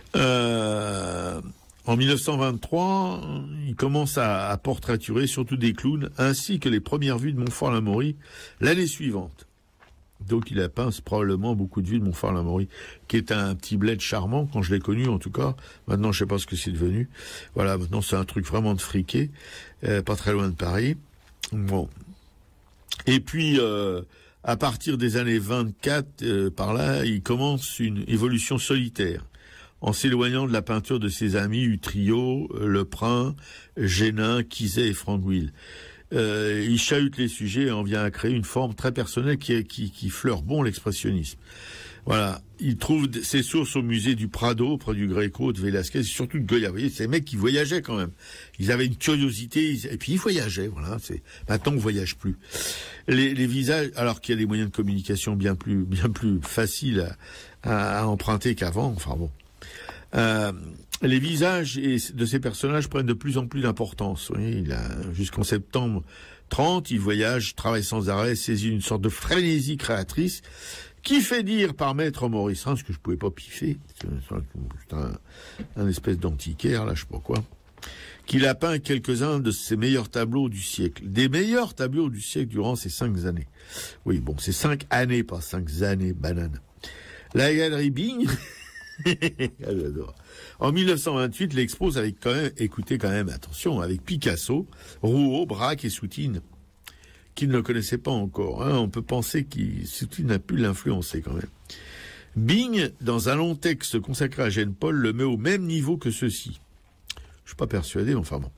Speaker 1: Euh, en mille neuf cent vingt-trois, il commence à, à portraiturer surtout des clowns, ainsi que les premières vues de Montfort-l'Amaury l'année suivante. Donc il a peint probablement beaucoup de vues de Montfort-l'Amaury, qui est un petit bled charmant, quand je l'ai connu en tout cas. Maintenant, je ne sais pas ce que c'est devenu. Voilà, maintenant c'est un truc vraiment de friqué, euh, pas très loin de Paris. Bon. Et puis, euh, à partir des années vingt-quatre, euh, par là, il commence une évolution solitaire, en s'éloignant de la peinture de ses amis Utrillo, Leprun, Génin, Kizet et Franck Will. Euh, il chahute les sujets et en vient à créer une forme très personnelle qui, qui, qui fleure bon l'expressionnisme. Voilà, il trouve ses sources au musée du Prado, près du Gréco, de Velázquez, et surtout de Goya. Vous voyez, c'est des mecs qui voyageaient quand même. Ils avaient une curiosité, et puis ils voyageaient, voilà. C'est, maintenant, on voyage plus. Les, les visages, alors qu'il y a des moyens de communication bien plus, bien plus faciles à, à, à emprunter qu'avant, enfin bon. Euh, les visages de ces personnages prennent de plus en plus d'importance. Vous voyez, il a, jusqu'en septembre trente, il voyage, travaille sans arrêt, saisit une sorte de frénésie créatrice, qui fait dire par maître Maurice Reims, que je pouvais pas piffer, c'est un, un espèce d'antiquaire, là, je sais pas quoi, qu'il a peint quelques-uns de ses meilleurs tableaux du siècle. Des meilleurs tableaux du siècle durant ces cinq années. Oui, bon, c'est cinq années, pas cinq années, banane. La galerie Bing, j'adore. En mille neuf cent vingt-huit, l'expose avec quand même, écoutez quand même, attention, avec Picasso, Rouault, Braque et Soutine, qu'il ne connaissait pas encore. Hein. On peut penser qu'il Soutine a pu l'influencer quand même. Bing, dans un long texte consacré à Jean-Paul, le met au même niveau que ceux-ci. Je suis pas persuadé, mais enfin bon.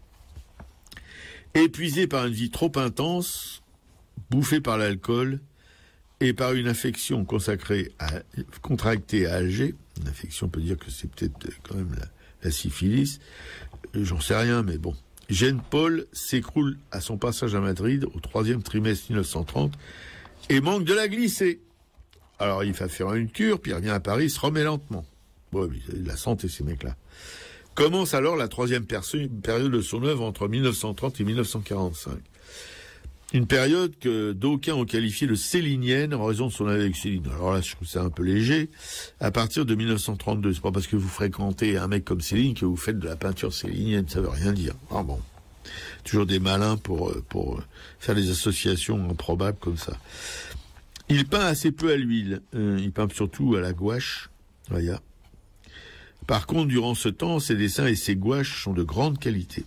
Speaker 1: Épuisé par une vie trop intense, bouffé par l'alcool et par une affection consacrée à, contractée à Alger, une affection, on peut dire que c'est peut-être quand même la, la syphilis, j'en sais rien, mais bon. Jean-Paul s'écroule à son passage à Madrid au troisième trimestre mille neuf cent trente et manque de la glisser. Alors il va faire une cure, puis il revient à Paris, il se remet lentement. Bon, la santé ces mecs-là. Commence alors la troisième perso- période de son œuvre entre mille neuf cent trente et mille neuf cent quarante-cinq. Une période que d'aucuns ont qualifiée de célinienne en raison de son œuvre avec Céline. Alors là, je trouve ça un peu léger. À partir de mille neuf cent trente-deux, c'est pas parce que vous fréquentez un mec comme Céline que vous faites de la peinture célinienne, ça veut rien dire. Ah bon. Toujours des malins pour, pour faire des associations improbables comme ça. Il peint assez peu à l'huile. Euh, il peint surtout à la gouache. Voilà. Par contre, durant ce temps, ses dessins et ses gouaches sont de grande qualité.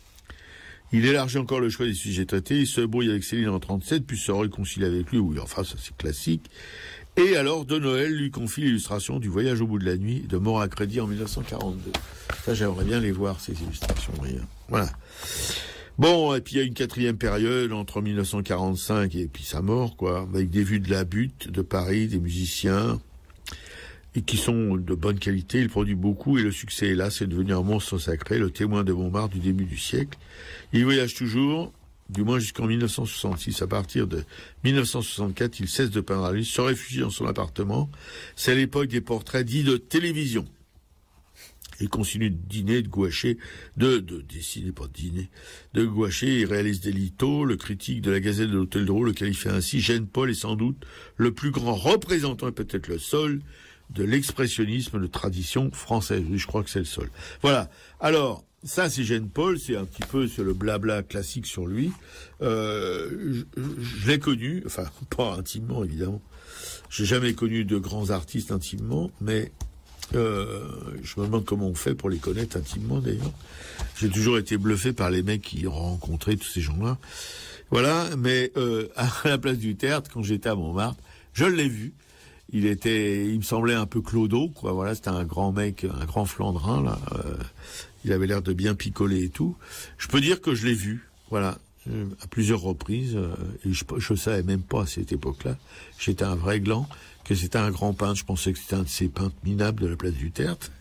Speaker 1: Il élargit encore le choix des sujets traités, il se brouille avec Céline en trente-sept, puis se réconcilie avec lui, oui, enfin, ça c'est classique. Et alors, de Noël lui confie l'illustration du Voyage au bout de la nuit, de Mort à crédit en mille neuf cent quarante-deux. Ça, j'aimerais bien les voir, ces illustrations, oui. Voilà. Bon, et puis il y a une quatrième période entre mille neuf cent quarante-cinq et puis sa mort, quoi, avec des vues de la butte de Paris, des musiciens, et qui sont de bonne qualité. Il produit beaucoup et le succès est là, c'est devenu un monstre sacré, le témoin de Montmartre du début du siècle. Il voyage toujours, du moins jusqu'en mille neuf cent soixante-six. À partir de mille neuf cent soixante-quatre, il cesse de peindre à l'huile, se réfugie dans son appartement. C'est l'époque des portraits dits de télévision. Il continue de dîner, de gouacher, de, de dessiner, pas de dîner, de gouacher. Il réalise des lithos. Le critique de la Gazette de l'Hôtel de Roux le qualifie ainsi. Jean-Paul est sans doute le plus grand représentant, et peut-être le seul, de l'expressionnisme de tradition française. Oui, je crois que c'est le seul. Voilà. Alors, ça, c'est Jean-Paul. C'est un petit peu sur le blabla classique sur lui. Euh, je, je l'ai connu, enfin, pas intimement, évidemment. J'ai jamais connu de grands artistes intimement, mais euh, je me demande comment on fait pour les connaître intimement, d'ailleurs. J'ai toujours été bluffé par les mecs qui ont rencontré tous ces gens-là. Voilà. Mais euh, à la place du Théâtre, quand j'étais à Montmartre, je l'ai vu. Il était, il me semblait un peu clodo, quoi. Voilà, c'était un grand mec, un grand Flandrin, là. Euh, il avait l'air de bien picoler et tout. Je peux dire que je l'ai vu, voilà, euh, à plusieurs reprises. Euh, et je, je savais même pas à cette époque-là. J'étais un vrai gland, que c'était un grand peintre. Je pensais que c'était un de ces peintres minables de la place du Tertre.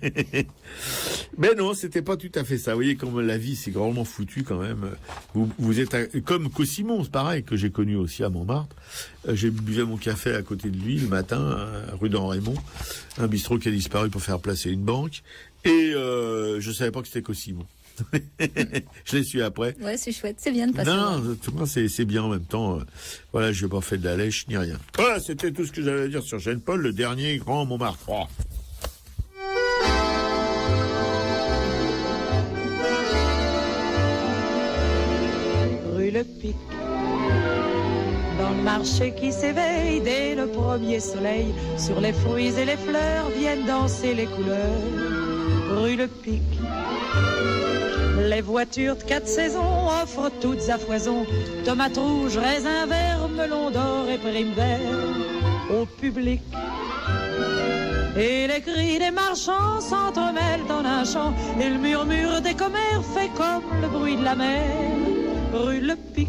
Speaker 1: Mais non, c'était pas tout à fait ça. Vous voyez comme la vie, c'est grandement foutu quand même. Vous, vous êtes à, comme Cossimon, c'est pareil, que j'ai connu aussi à Montmartre. Euh, j'ai buvais mon café à côté de lui le matin, à rue d'En-Raymond, un bistrot qui a disparu pour faire placer une banque. Et euh, je savais pas que c'était Cossimon. Je l'ai su après.
Speaker 2: Ouais, c'est chouette, c'est bien de passer.
Speaker 1: Non, non, tout le c'est, c'est bien en même temps. Euh, voilà, je n'ai pas fait de la lèche ni rien. Voilà, c'était tout ce que j'avais à dire sur Jean-Paul, le dernier grand Montmartre. Oh.
Speaker 6: Rue Le Pic, dans le marché qui s'éveille dès le premier soleil, sur les fruits et les fleurs viennent danser les couleurs. Rue Le Pic, les voitures de quatre saisons offrent toutes à foison tomates rouges, raisins verts, melons d'or et primes verts au public. Et les cris des marchands s'entremêlent en un chant, et le murmure des commères fait comme le bruit de la mer. Rue Le Pic,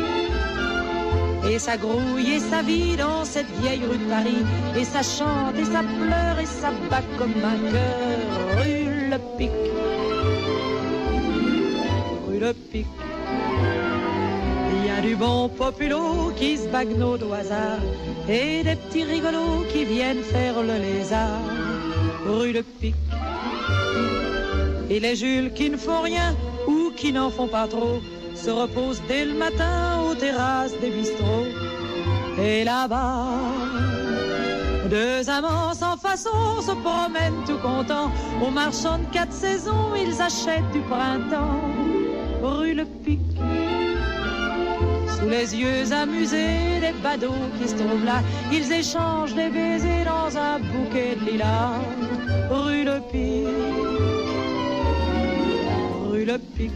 Speaker 6: et ça grouille et ça vit dans cette vieille rue de Paris, et ça chante et ça pleure et ça bat comme un cœur. Rue Le Pic, rue Le Pic, il y a du bon populo qui se bagnode au hasard, et des petits rigolos qui viennent faire le lézard. Rue Le Pic, et les Jules qui ne font rien ou qui n'en font pas trop se reposent dès le matin aux terrasses des bistrots. Et là-bas, deux amants sans façon se promènent tout contents. Aux marchands de quatre saisons, ils achètent du printemps. Rue Le Pic, sous les yeux amusés des badauds qui se trouvent là, ils échangent des baisers dans un bouquet de lilas. Rue Le Pic, rue Le Pic,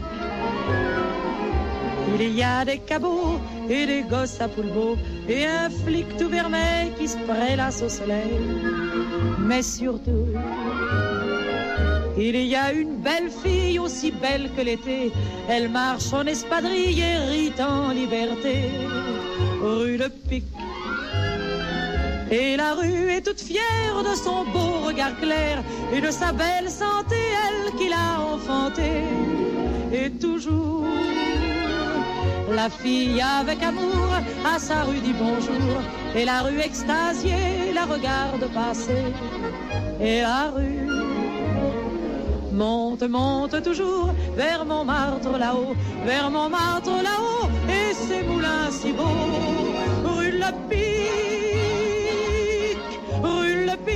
Speaker 6: il y a des cabots et des gosses à poulbeau, et un flic tout vermeil qui se prélasse au soleil. Mais surtout, il y a une belle fille aussi belle que l'été, elle marche en espadrille et rit en liberté. Rue Le Pic, et la rue est toute fière de son beau regard clair et de sa belle santé, elle qui l'a enfanté. Et toujours La fille avec amour à sa rue dit bonjour, et la rue extasiée la regarde passer. Et la rue monte, monte toujours vers Montmartre là-haut, vers Montmartre là-haut, et ses moulins si beaux. Rue le Pic, rue le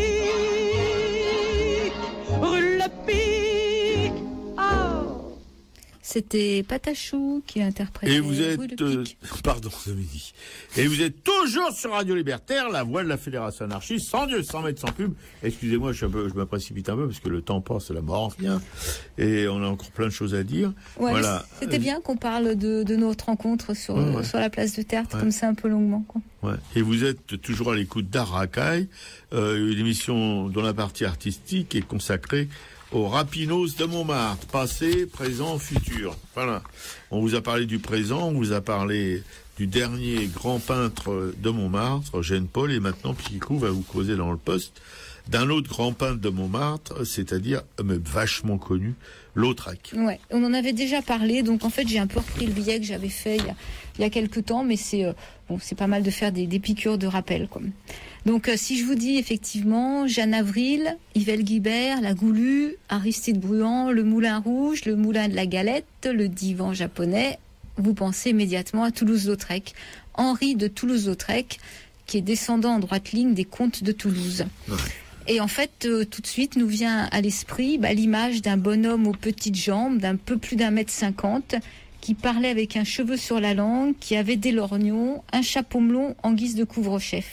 Speaker 6: Pic, rue le Pic. Ah.
Speaker 2: C'était Patachou qui interprétait.
Speaker 1: Et vous
Speaker 2: Rue
Speaker 1: êtes,
Speaker 2: le
Speaker 1: euh,
Speaker 2: Pic.
Speaker 1: pardon, ça m'a dit. Et vous êtes toujours sur Radio Libertaire, la voix de la Fédération anarchiste, sans Dieu, sans mettre sans pub. Excusez-moi, je, suis un peu, je me précipite un peu parce que le temps passe, la mort vient, et on a encore plein de choses à dire.
Speaker 2: Ouais,
Speaker 1: voilà.
Speaker 2: C'était bien qu'on parle de, de notre rencontre sur,
Speaker 1: Ouais, ouais.
Speaker 2: sur la place de Tertre,
Speaker 1: Ouais.
Speaker 2: comme ça un peu longuement, quoi.
Speaker 1: Ouais. Et vous êtes toujours à l'écoute d'Aracaille, euh, une émission dont la partie artistique est consacrée aux Rapinos de Montmartre, passé, présent, futur. Voilà. On vous a parlé du présent, on vous a parlé du dernier grand peintre de Montmartre, Eugène Paul, et maintenant Picou va vous causer dans le poste d'un autre grand peintre de Montmartre, c'est-à-dire, mais vachement connu, Lautrec.
Speaker 2: Ouais, on en avait déjà parlé, donc en fait j'ai un peu repris le billet que j'avais fait il y a, il y a quelques temps, mais c'est euh, bon, c'est pas mal de faire des, des piqûres de rappel, quoi. Donc euh, si je vous dis effectivement Jeanne Avril, Yvel Guibert, La Goulue, Aristide Bruand, le Moulin Rouge, le Moulin de la Galette, le divan japonais, vous pensez immédiatement à Toulouse-Lautrec, Henri de Toulouse-Lautrec, qui est descendant en droite ligne des comtes de Toulouse.
Speaker 1: Ouais.
Speaker 2: Et en fait, euh, tout de suite, nous vient à l'esprit bah, l'image d'un bonhomme aux petites jambes, d'un peu plus d'un mètre cinquante, qui parlait avec un cheveu sur la langue, qui avait des lorgnons, un chapeau melon en guise de couvre-chef.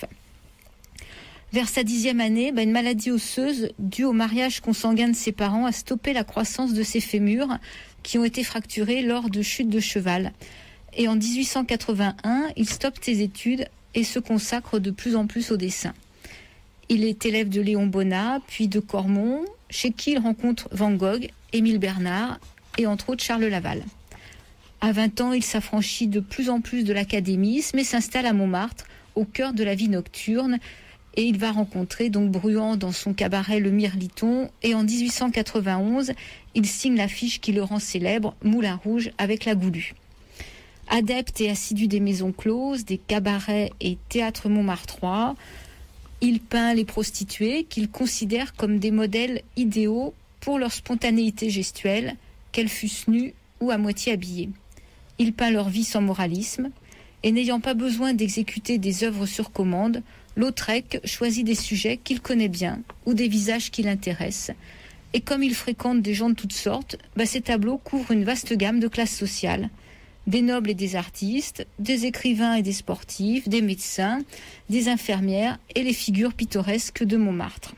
Speaker 2: Vers sa dixième année, bah, une maladie osseuse due au mariage consanguin de ses parents a stoppé la croissance de ses fémurs, qui ont été fracturés lors de chutes de cheval. Et en dix-huit cent quatre-vingt-un, il stoppe ses études et se consacre de plus en plus au dessin. Il est élève de Léon Bonnat, puis de Cormon, chez qui il rencontre Van Gogh, Émile Bernard et entre autres Charles Laval. À vingt ans, il s'affranchit de plus en plus de l'académisme et s'installe à Montmartre, au cœur de la vie nocturne, et il va rencontrer donc Bruand dans son cabaret Le Mirliton, et en dix-huit cent quatre-vingt-onze, il signe l'affiche qui le rend célèbre, Moulin Rouge avec La Goulue. Adepte et assidu des maisons closes, des cabarets et théâtres montmartrois, il peint les prostituées qu'il considère comme des modèles idéaux pour leur spontanéité gestuelle, qu'elles fussent nues ou à moitié habillées. Il peint leur vie sans moralisme, et n'ayant pas besoin d'exécuter des œuvres sur commande, Lautrec choisit des sujets qu'il connaît bien ou des visages qui l'intéressent. Et comme il fréquente des gens de toutes sortes, bah ses tableaux couvrent une vaste gamme de classes sociales. Des nobles et des artistes, des écrivains et des sportifs, des médecins, des infirmières et les figures pittoresques de Montmartre.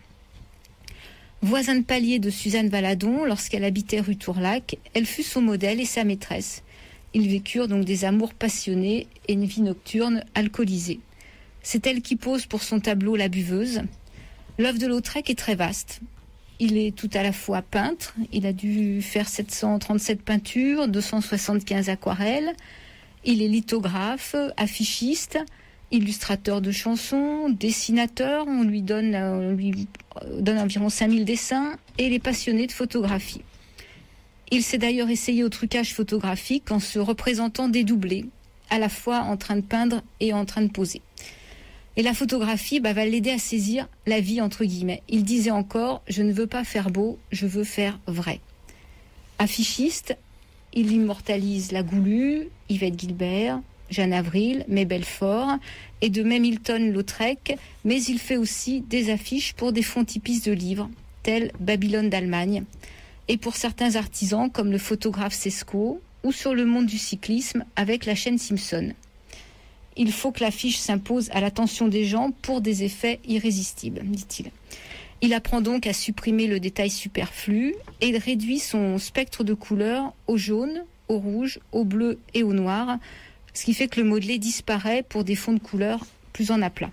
Speaker 2: Voisin de palier de Suzanne Valadon, lorsqu'elle habitait rue Tourlac, elle fut son modèle et sa maîtresse. Ils vécurent donc des amours passionnés et une vie nocturne alcoolisée. C'est elle qui pose pour son tableau La Buveuse. L'œuvre de Lautrec est très vaste. Il est tout à la fois peintre, il a dû faire sept cent trente-sept peintures, deux cent soixante-quinze aquarelles. Il est lithographe, affichiste, illustrateur de chansons, dessinateur, on lui donne, on lui donne environ cinq mille dessins, et il est passionné de photographie. Il s'est d'ailleurs essayé au trucage photographique en se représentant dédoublé, à la fois en train de peindre et en train de poser. Et la photographie bah, va l'aider à saisir la vie, entre guillemets. Il disait encore « Je ne veux pas faire beau, je veux faire vrai ». Affichiste, il immortalise La Goulue, Yvette Guilbert, Jeanne Avril, May Belfort, et de même Milton-Lautrec, mais il fait aussi des affiches pour des frontispices de livres, tels Babylone d'Allemagne, et pour certains artisans comme le photographe Sesco, ou sur le monde du cyclisme avec la chaîne Simpson. Il faut que l'affiche s'impose à l'attention des gens pour des effets irrésistibles, dit-il. Il apprend donc à supprimer le détail superflu et il réduit son spectre de couleurs au jaune, au rouge, au bleu et au noir, ce qui fait que le modelé disparaît pour des fonds de couleurs plus en aplat.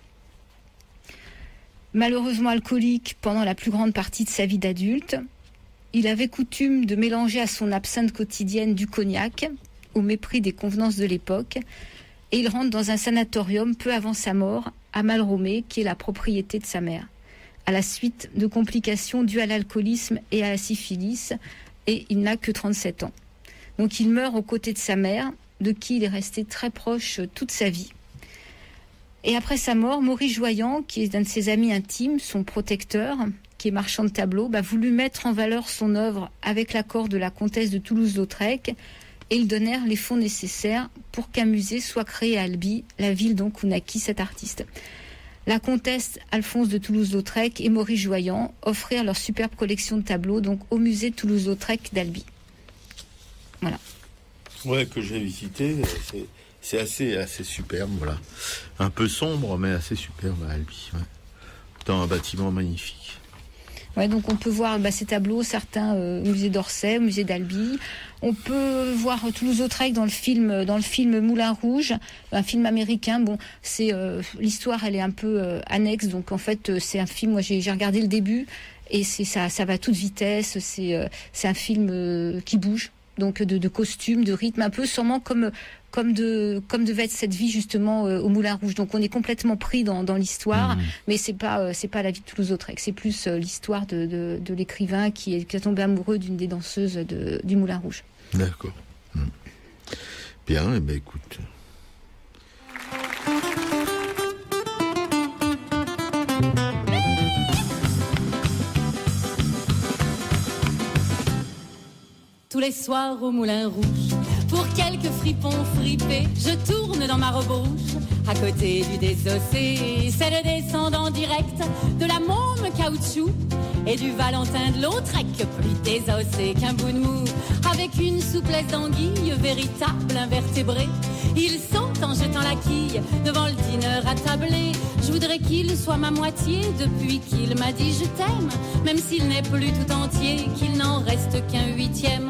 Speaker 2: Malheureusement alcoolique pendant la plus grande partie de sa vie d'adulte, il avait coutume de mélanger à son absinthe quotidienne du cognac, au mépris des convenances de l'époque, et il rentre dans un sanatorium peu avant sa mort, à Malromé, qui est la propriété de sa mère, à la suite de complications dues à l'alcoolisme et à la syphilis, et il n'a que trente-sept ans. Donc il meurt aux côtés de sa mère, de qui il est resté très proche toute sa vie. Et après sa mort, Maurice Joyand, qui est un de ses amis intimes, son protecteur, qui est marchand de tableaux, bah, voulut mettre en valeur son œuvre avec l'accord de la comtesse de Toulouse-Lautrec, et ils donnèrent les fonds nécessaires pour qu'un musée soit créé à Albi, la ville donc où naquit cet artiste. La comtesse Alphonse de Toulouse-Lautrec et Maurice Joyand offrirent leur superbe collection de tableaux donc au musée de Toulouse-Lautrec d'Albi. Voilà.
Speaker 1: Ouais, que j'ai visité, c'est, c'est assez, assez superbe, voilà. Un peu sombre, mais assez superbe à Albi, ouais. Dans un bâtiment magnifique.
Speaker 2: Ouais, donc on peut voir bah, ces tableaux, certains euh, au musée d'Orsay, au musée d'Albi. On peut voir Toulouse-Lautrec dans le film, dans le film Moulin Rouge, un film américain. Bon, c'est euh, l'histoire, elle est un peu euh, annexe, donc en fait euh, c'est un film. Moi, j'ai, j'ai regardé le début et c'est ça, ça va à toute vitesse. C'est, euh, c'est un film euh, qui bouge, donc de, de costumes, de rythme, un peu sûrement comme. Comme, de, comme devait être cette vie justement euh, au Moulin Rouge. Donc on est complètement pris dans, dans l'histoire, mmh. mais c'est pas euh, c'est pas la vie de Toulouse-Lautrec, c'est plus euh, l'histoire de, de, de l'écrivain qui est, qui est tombé amoureux d'une des danseuses de, du Moulin Rouge.
Speaker 1: D'accord. Mmh. Bien, et eh ben écoute.
Speaker 7: Tous les soirs au Moulin Rouge, pour quelques fripons fripés, je tourne dans ma robe rouge, à côté du désossé, c'est le descendant direct de la môme caoutchouc et du Valentin de Lautrec, plus désossé qu'un bout de mou, avec une souplesse d'anguille, véritable invertébré. Il saute en jetant la quille devant le dîner attablé. Je voudrais qu'il soit ma moitié depuis qu'il m'a dit je t'aime, même s'il n'est plus tout entier, qu'il n'en reste qu'un huitième.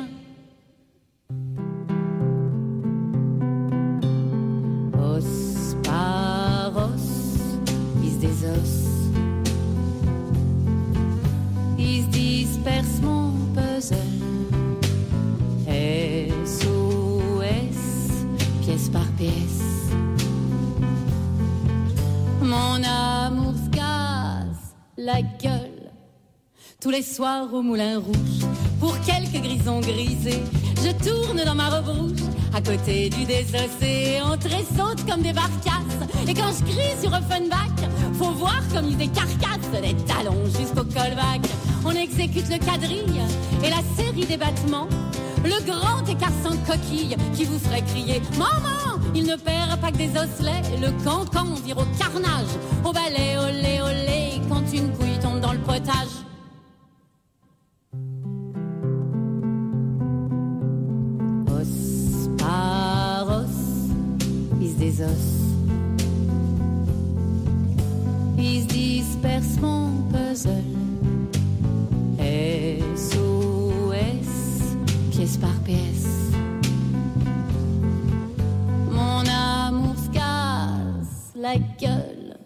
Speaker 7: La gueule, tous les soirs au Moulin Rouge, pour quelques grisons grisés, je tourne dans ma robe rouge, à côté du désossé, on tressaute comme des barcasses, et quand je crie sur Offenbach, faut voir comme ils décarcassent, des talons jusqu'au colbac, on exécute le quadrille, et la série des battements, le grand écart sans coquille, qui vous ferait crier « Maman !» Il ne perd pas que des osselets, le cancan vire au carnage, au balai, olé, olé, quand une couille tombe dans le potage. Os par os, ils se désossent, ils se dispersent mon puzzle. S O S, pièce par pièce. Mon amour se casse la gueule.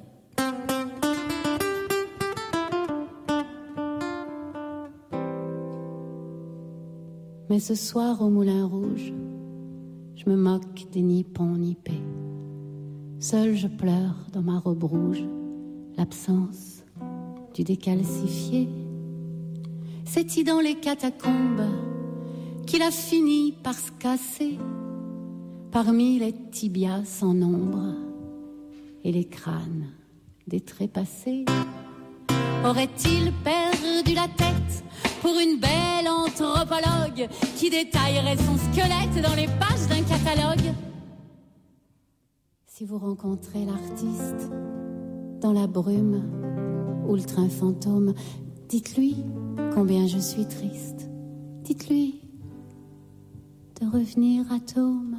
Speaker 7: Mais ce soir au Moulin Rouge, je me moque des nippons nippés. Seul je pleure dans ma robe rouge l'absence du décalcifié. C'est-y dans les catacombes qu'il a fini par se casser, parmi les tibias sans nombre et les crânes des trépassés. Aurait-il perdu la tête pour une belle anthropologue qui détaillerait son squelette dans les pages d'un catalogue? Si vous rencontrez l'artiste dans la brume ou le train fantôme, dites-lui combien je suis triste. Dites-lui de revenir atome.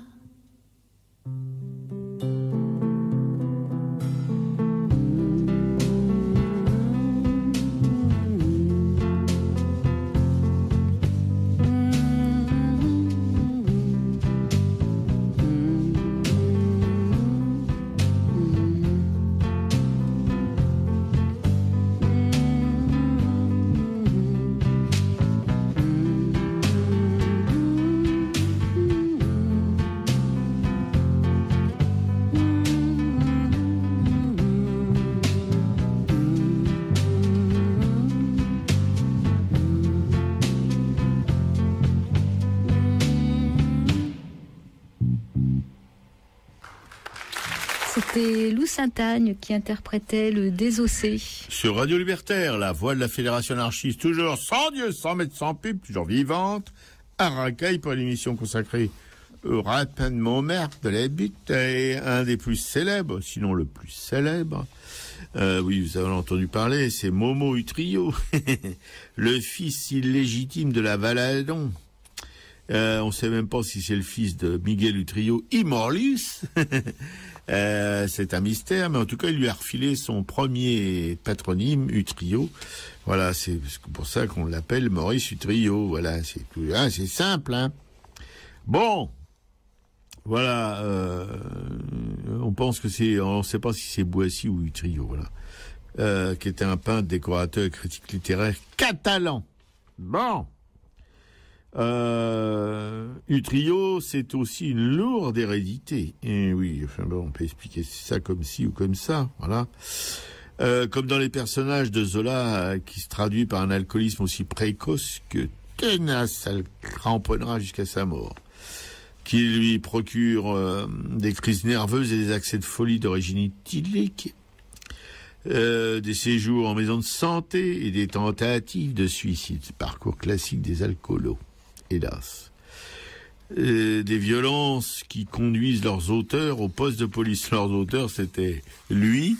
Speaker 2: c'était Lou Saint-Agne qui interprétait le Désossé.
Speaker 1: Sur Radio Libertaire, la voix de la Fédération anarchiste, toujours sans Dieu, sans mettre sans pub, toujours vivante, à Racaille pour l'émission consacrée au rap de Montmartre de la butte, et un des plus célèbres, sinon le plus célèbre. Euh, oui, vous avez entendu parler, c'est Momo Utrillo, le fils illégitime de la Valadon. Euh, on sait même pas si c'est le fils de Miguel Utrillo Immorlius. euh, c'est un mystère, mais en tout cas, il lui a refilé son premier patronyme, Utrillo. Voilà, c'est pour ça qu'on l'appelle Maurice Utrillo. Voilà, c'est tout, hein, c'est simple, hein. Bon. Voilà, euh, on pense que c'est, on ne sait pas si c'est Boissy ou Utrillo, voilà, euh, qui était un peintre, décorateur et critique littéraire catalan. Bon, euh, Utrillo, c'est aussi une lourde hérédité. Et oui, enfin bon, on peut expliquer ça comme ci ou comme ça, voilà. Euh, comme dans les personnages de Zola, euh, qui se traduit par un alcoolisme aussi précoce que tenace, ça le cramponnera jusqu'à sa mort, qui lui procure euh, des crises nerveuses et des accès de folie d'origine éthylique, euh, des séjours en maison de santé et des tentatives de suicide. Parcours classique des alcoolos, hélas. Euh, des violences qui conduisent leurs auteurs au poste de police. Leurs auteurs, c'était lui,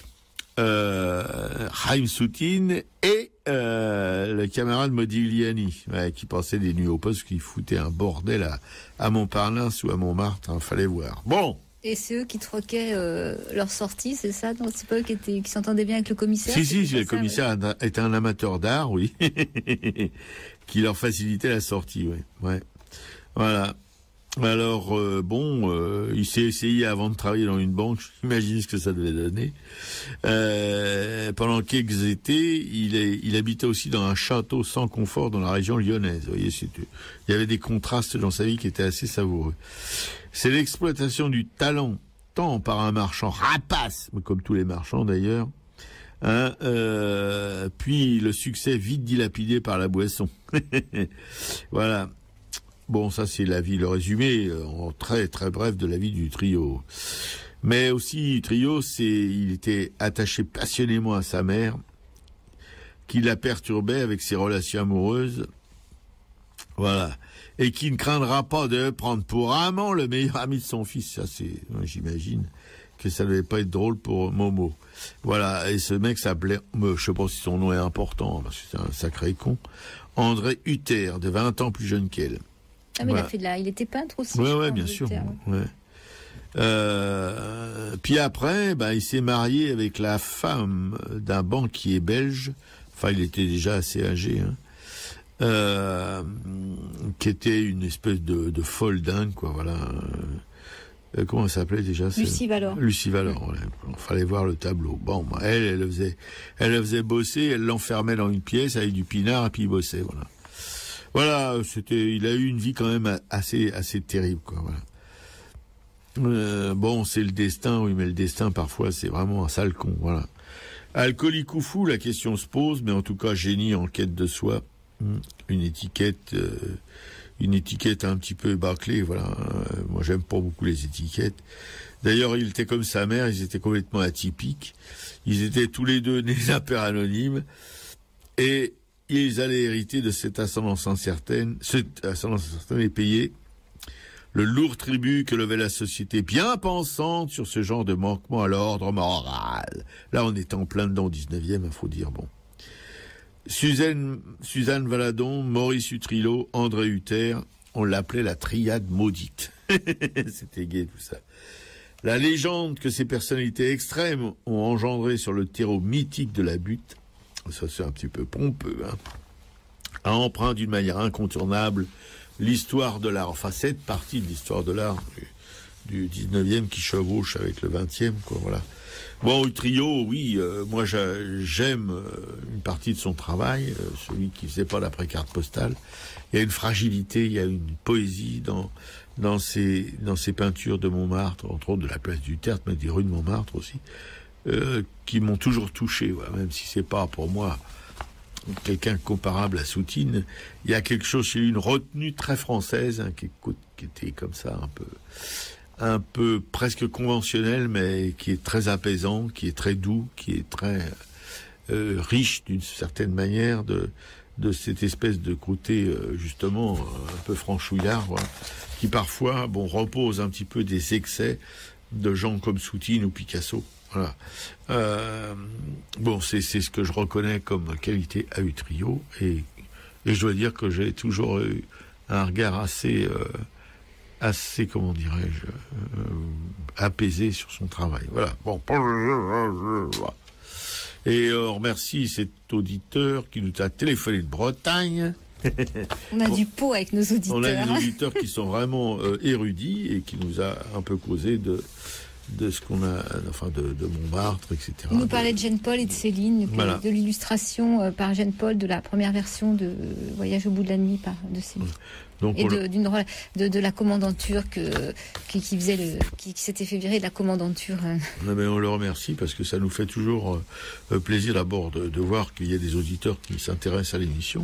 Speaker 1: euh, Chaim Soutine et euh, le camarade Modigliani, ouais, qui passait des nuits au poste, qui foutait un bordel à, à Montparnasse ou à Montmartre, hein, fallait voir. Bon.
Speaker 2: Et c'est eux qui troquaient euh, leur sortie, c'est ça? Donc c'est pas eux qui, étaient, qui s'entendaient bien avec le commissaire?
Speaker 1: Si, si, le
Speaker 2: ça,
Speaker 1: commissaire
Speaker 2: ouais.
Speaker 1: était un amateur d'art, oui, qui leur facilitait la sortie, ouais. ouais. Voilà. Alors, euh, bon, euh, il s'est essayé avant de travailler dans une banque, j'imagine ce que ça devait donner. Euh, pendant quelques étés, il, est, il habitait aussi dans un château sans confort dans la région lyonnaise. Vous voyez, c'était, il y avait des contrastes dans sa vie qui étaient assez savoureux. C'est l'exploitation du talent, tant par un marchand rapace, comme tous les marchands d'ailleurs, hein, euh, puis le succès vite dilapidé par la boisson. Voilà. Bon, ça c'est la vie, le résumé en très très bref de la vie du trio. Mais aussi, trio, c'est, il était attaché passionnément à sa mère, qui la perturbait avec ses relations amoureuses. Voilà. Et qui ne craindra pas de prendre pour amant le meilleur ami de son fils. Ça c'est, j'imagine que ça devait pas être drôle pour Momo. Voilà. Et ce mec s'appelait, je sais pas si son nom est important, parce que c'est un sacré con, André Hutter, de vingt ans plus jeune qu'elle.
Speaker 2: Ah mais
Speaker 1: voilà.
Speaker 2: il a fait de la, il était peintre aussi.
Speaker 1: Ouais,
Speaker 2: je
Speaker 1: ouais,
Speaker 2: crois,
Speaker 1: bien sûr.
Speaker 2: Terre,
Speaker 1: ouais. Ouais. Euh, puis après, ben, il s'est marié avec la femme d'un banquier belge. Enfin, il était déjà assez âgé, hein, euh, qui était une espèce de, de folle dingue, quoi. Voilà. Euh, comment elle s'appelait déjà?
Speaker 2: Lucie Valor.
Speaker 1: Lucie Valor. Ouais. Il fallait voir le tableau. Bon, ben, elle, elle le faisait, elle le faisait bosser. Elle l'enfermait dans une pièce avec du pinard et puis il bossait. Voilà. Voilà, c'était, il a eu une vie quand même assez, assez terrible, quoi. Voilà. Euh, bon, c'est le destin, oui, mais le destin parfois c'est vraiment un sale con. Voilà. Alcoolique ou fou, la question se pose, mais en tout cas génie en quête de soi. Une étiquette, euh, une étiquette un petit peu bâclée. Voilà. Euh, moi, j'aime pas beaucoup les étiquettes. D'ailleurs, il était comme sa mère, ils étaient complètement atypiques. Ils étaient tous les deux nés d'un père anonyme et ils allaient hériter de cette ascendance incertaine, cette ascendance incertaine et payer le lourd tribut que levait la société bien pensante sur ce genre de manquement à l'ordre moral. Là, on est en plein dedans au dix-neuvième, il faut dire, bon. Suzanne, Suzanne Valadon, Maurice Utrillo, André Hutter, on l'appelait la triade maudite. C'était gai tout ça. La légende que ces personnalités extrêmes ont engendré sur le terreau mythique de la butte, ça c'est un petit peu pompeux, hein, a empreint d'une manière incontournable l'histoire de l'art, enfin cette partie de l'histoire de l'art du, du dix-neuvième qui chevauche avec le vingtième, quoi, voilà. Bon, Utrillo, oui, euh, moi j'aime euh, une partie de son travail, euh, celui qui faisait pas l'après-carte postale. Il y a une fragilité, il y a une poésie dans dans ses dans ses peintures de Montmartre, entre autres de la place du Tertre, mais des rues de Montmartre aussi, euh, qui m'ont toujours touché, ouais, même si c'est pas pour moi quelqu'un comparable à Soutine. Il y a quelque chose chez lui, une retenue très française, hein, qui, qui était comme ça un peu un peu presque conventionnel, mais qui est très apaisant, qui est très doux, qui est très euh, riche d'une certaine manière de de cette espèce de côté euh, justement un peu franchouillard, voilà, qui parfois bon repose un petit peu des excès de gens comme Soutine ou Picasso. Voilà. Euh, bon, c'est c'est ce que je reconnais comme qualité à Utrio, et et je dois dire que j'ai toujours eu un regard assez euh, assez, comment dirais-je, euh, apaisé sur son travail. Voilà. Bon. Et euh, on remercie cet auditeur qui nous a téléphoné de Bretagne.
Speaker 2: On a
Speaker 1: bon,
Speaker 2: du pot avec nos auditeurs.
Speaker 1: On a des auditeurs qui sont vraiment euh, érudits et qui nous a un peu causé de de ce qu'on a, enfin de, de Montmartre, et cetera.
Speaker 2: Il nous parlait de Jean-Paul et de Céline,
Speaker 1: voilà.
Speaker 2: de l'illustration euh, par Jean-Paul de la première version de Voyage au bout de la nuit par de Céline.
Speaker 1: Donc
Speaker 2: et
Speaker 1: on...
Speaker 2: de, d'une, de, de la commandanture que, qui, qui faisait le, qui, qui s'était fait virer de la commandanture.
Speaker 1: Non, mais on le remercie parce que ça nous fait toujours euh, plaisir d'abord de, de voir qu'il y a des auditeurs qui s'intéressent à l'émission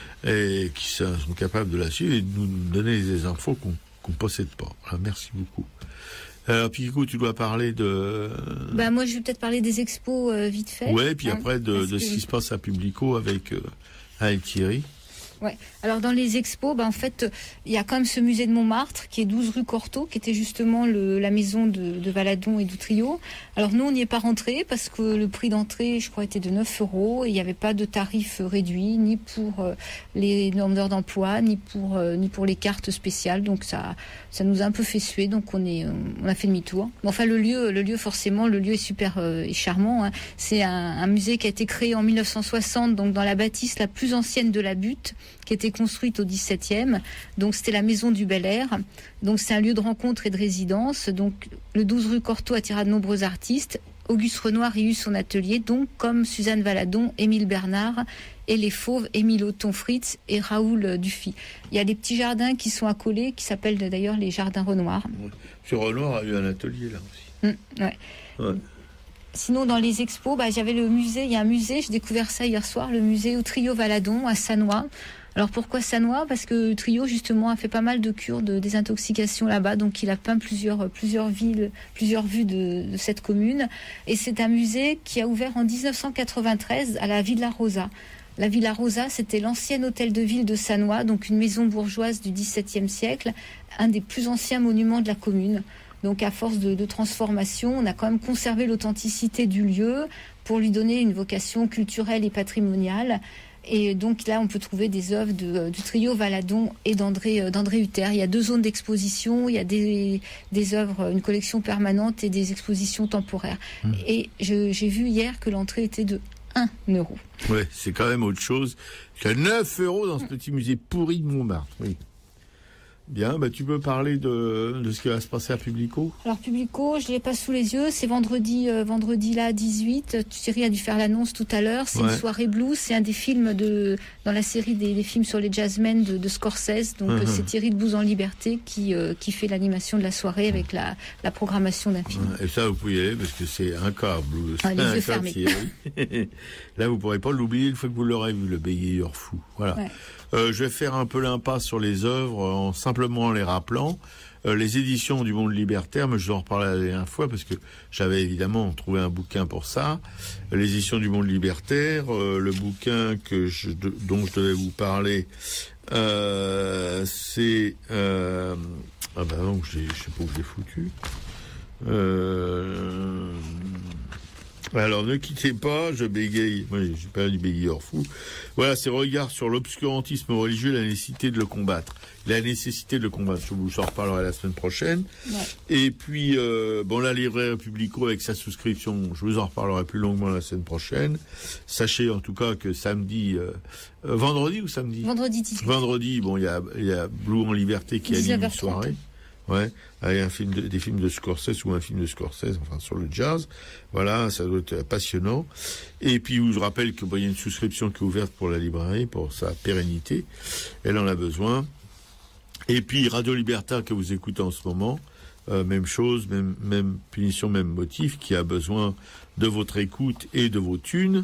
Speaker 1: et qui sont capables de la suivre et de nous donner des infos qu'on qu'on possède pas. Voilà, merci beaucoup. Alors, Pico, tu dois parler de...
Speaker 2: Bah, moi, je vais peut-être parler des expos euh, vite fait.
Speaker 1: Ouais, puis
Speaker 2: hein,
Speaker 1: après de, de
Speaker 2: que...
Speaker 1: ce qui se passe à Publico avec, euh, avec Thierry.
Speaker 2: Ouais. Alors dans les expos, bah en fait, il y a quand même ce musée de Montmartre qui est douze rue Cortot, qui était justement le, la maison de, de Valadon et d'Outrio. Alors nous, on n'y est pas rentré parce que le prix d'entrée, je crois, était de neuf euros et il n'y avait pas de tarif réduit, ni pour euh, les demandeurs d'emploi, ni pour euh, ni pour les cartes spéciales. Donc ça, ça nous a un peu fait suer. Donc on est, on a fait demi-tour. Mais enfin, le lieu, le lieu forcément, le lieu est super euh, et charmant. Hein. C'est un, un musée qui a été créé en mille neuf cent soixante, donc dans la bâtisse la plus ancienne de la Butte, qui était construite au dix-septième. Donc c'était la maison du Bel Air. Donc c'est un lieu de rencontre et de résidence. Donc le douze rue Cortot attira de nombreux artistes. Auguste Renoir y eut son atelier, donc comme Suzanne Valadon, Émile Bernard et les Fauves, Émile Othon-Fritz et Raoul Dufy. Il y a des petits jardins qui sont accolés, qui s'appellent d'ailleurs les jardins Renoir.
Speaker 1: Monsieur Renoir a eu un atelier là aussi.
Speaker 2: Mmh, ouais.
Speaker 1: Ouais.
Speaker 2: Sinon, dans les expos, bah, j'avais le musée, il y a un musée, j'ai découvert ça hier soir, le musée Utrio Valadon à Sannois. Alors pourquoi Sannois ? Parce que Utrio justement a fait pas mal de cures de désintoxication là-bas, donc il a peint plusieurs plusieurs villes, plusieurs vues de, de cette commune. Et c'est un musée qui a ouvert en dix-neuf cent quatre-vingt-treize à la Villa Rosa. La Villa Rosa, c'était l'ancien hôtel de ville de Sannois, donc une maison bourgeoise du dix-septième siècle, un des plus anciens monuments de la commune. Donc à force de, de transformation, on a quand même conservé l'authenticité du lieu pour lui donner une vocation culturelle et patrimoniale. Et donc là, on peut trouver des œuvres de, du trio Valadon et d'André, d'André Hutter. Il y a deux zones d'exposition, il y a des, des œuvres, une collection permanente et des expositions temporaires. Mmh. Et je, j'ai vu hier que l'entrée était de un euro.
Speaker 1: Ouais, c'est quand même autre chose que neuf euros dans ce petit musée pourri de Montmartre. Oui. Bien, bah, tu peux parler de, de ce qui va se passer à Publico ?
Speaker 2: Alors Publico, je ne l'ai pas sous les yeux, c'est vendredi, euh, vendredi là, dix-huit. Thierry a dû faire l'annonce tout à l'heure. C'est ouais. une soirée blues, c'est un des films de, dans la série des, des films sur les jazzmen de, de Scorsese. Donc uh-huh. c'est Thierry de Blues en Liberté qui, euh, qui fait l'animation de la soirée avec la, la programmation d'un film.
Speaker 1: Et ça, vous pouvez y aller parce que c'est un cas blues.
Speaker 2: Ah, les
Speaker 1: un
Speaker 2: yeux
Speaker 1: cas
Speaker 2: fermés.
Speaker 1: Thierry. Là, vous ne pourrez pas l'oublier une fois que vous l'aurez vu, le bégayeur fou. Voilà. Ouais. Euh, je vais faire un peu l'impasse sur les œuvres en simplement les rappelant. Euh, les éditions du Monde Libertaire, mais je dois en reparler la dernière fois parce que j'avais évidemment trouvé un bouquin pour ça. Euh, les éditions du Monde Libertaire, euh, le bouquin que je, de, dont je devais vous parler, euh, c'est... Euh, ah ben non, je sais pas où je l'ai foutu. Euh... Alors, ne quittez pas, je bégaye. Moi, j'ai pas du bégayeur fou. Voilà, c'est Regard sur l'obscurantisme religieux, la nécessité de le combattre. La nécessité de le combattre. Je vous en reparlerai la semaine prochaine. Ouais. Et puis, euh, bon, la librairie Publico avec sa souscription, je vous en reparlerai plus longuement la semaine prochaine. Sachez en tout cas que samedi, euh, euh, vendredi ou samedi ?
Speaker 2: Vendredi dix-huit.
Speaker 1: Vendredi, bon, il y a, il y a Blue en Liberté qui anime une soirée. Ouais, avec un film de, des films de Scorsese ou un film de Scorsese, enfin sur le jazz. Voilà, ça doit être passionnant. Et puis, je vous rappelle que bon, il y a une souscription qui est ouverte pour la librairie, pour sa pérennité. Elle en a besoin. Et puis, Radio Libertaire que vous écoutez en ce moment, euh, même chose, même, même punition, même motif, qui a besoin de votre écoute et de vos thunes.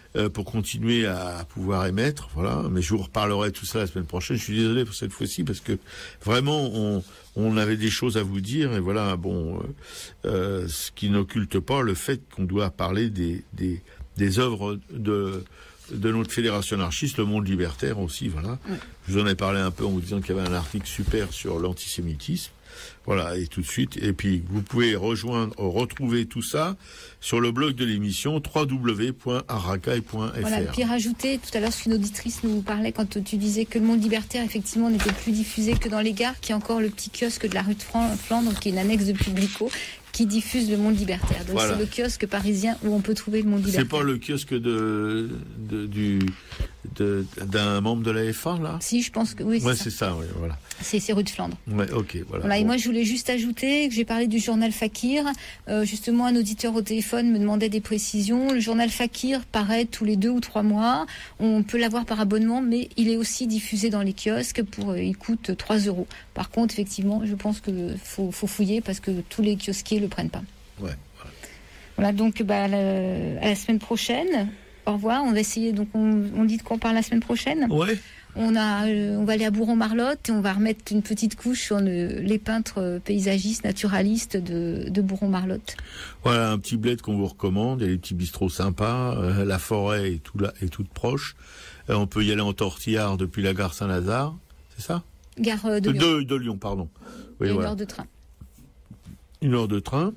Speaker 1: euh, pour continuer à pouvoir émettre. Voilà. Mais je vous reparlerai tout ça la semaine prochaine. Je suis désolé pour cette fois-ci parce que vraiment on, on avait des choses à vous dire et voilà. Bon, euh, euh, ce qui n'occulte pas le fait qu'on doit parler des des, des œuvres de de notre fédération anarchiste, le Monde Libertaire aussi, voilà. Ouais. Je vous en ai parlé un peu en vous disant qu'il y avait un article super sur l'antisémitisme. Voilà, et tout de suite. Et puis, vous pouvez rejoindre, retrouver tout ça sur le blog de l'émission w w w point arracaille point f r.
Speaker 2: Voilà, et puis rajouter, tout à l'heure, ce qu'une auditrice nous parlait quand tu disais que le Monde Libertaire, effectivement, n'était plus diffusé que dans les gares, qu'il y a encore le petit kiosque de la rue de Flandre, qui est une annexe de Publico, qui diffuse le Monde Libertaire. Donc voilà. C'est le kiosque parisien où on peut trouver le Monde Libertaire.
Speaker 1: C'est pas le kiosque de, de du de, d'un membre de l'A F A là?
Speaker 2: Si, je pense que oui.
Speaker 1: Ouais, c'est ça, oui, voilà.
Speaker 2: C'est, c'est rue de Flandre.
Speaker 1: Ouais, ok, voilà.
Speaker 2: Voilà,
Speaker 1: bon.
Speaker 2: Et moi je voulais juste ajouter que j'ai parlé du journal Fakir. Euh, justement, un auditeur au téléphone me demandait des précisions. Le journal Fakir paraît tous les deux ou trois mois. On peut l'avoir par abonnement, mais il est aussi diffusé dans les kiosques. Pour, euh, il coûte trois euros. Par contre, effectivement, je pense qu'il faut, faut fouiller parce que tous les kiosquiers le prennent pas.
Speaker 1: Ouais.
Speaker 2: Voilà, voilà donc bah, la, à la semaine prochaine. Au revoir. On va essayer. Donc, on, on dit de quoi on parle la semaine prochaine.
Speaker 1: Ouais.
Speaker 2: On a, euh, on va aller à Bourron-Marlotte et on va remettre une petite couche sur le, les peintres paysagistes, naturalistes de, de Bourron-Marlotte.
Speaker 1: Voilà, un petit bled qu'on vous recommande. Il y a des petits bistrots sympas. Euh, la forêt est, tout là, est toute proche. Euh, on peut y aller en tortillard depuis la gare Saint-Lazare. C'est ça?
Speaker 2: Gare de, de
Speaker 1: Lyon.
Speaker 2: De,
Speaker 1: de Lyon, pardon. Oui,
Speaker 2: une
Speaker 1: voilà.
Speaker 2: heure de train.
Speaker 1: Une heure de train.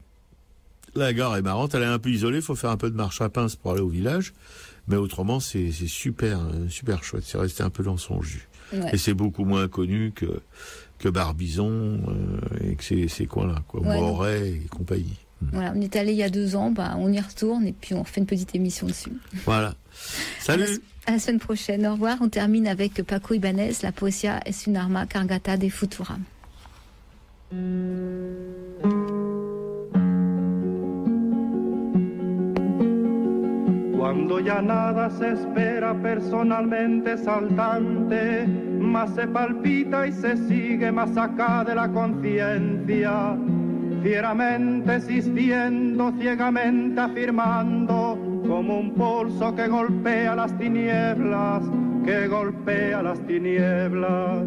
Speaker 1: La gare est marrante. Elle est un peu isolée. Il faut faire un peu de marche à pince pour aller au village. Mais autrement, c'est, c'est super, super chouette. C'est resté un peu dans son jus. Ouais. Et c'est beaucoup moins connu que, que Barbizon euh, et que ces, ces coins-là, quoi. Ouais, Moret et compagnie.
Speaker 2: Voilà, on est allé il y a deux ans, bah, on y retourne et puis on refait une petite émission dessus.
Speaker 1: Voilà. Salut.
Speaker 2: À la, à la semaine prochaine. Au revoir. On termine avec Paco Ibanez, La poesia es une arma cargata de futura.
Speaker 8: Cuando ya nada se espera personalmente saltante, más se palpita y se sigue más acá de la conciencia, fieramente existiendo, ciegamente afirmando, como un pulso que golpea las tinieblas, que golpea las tinieblas.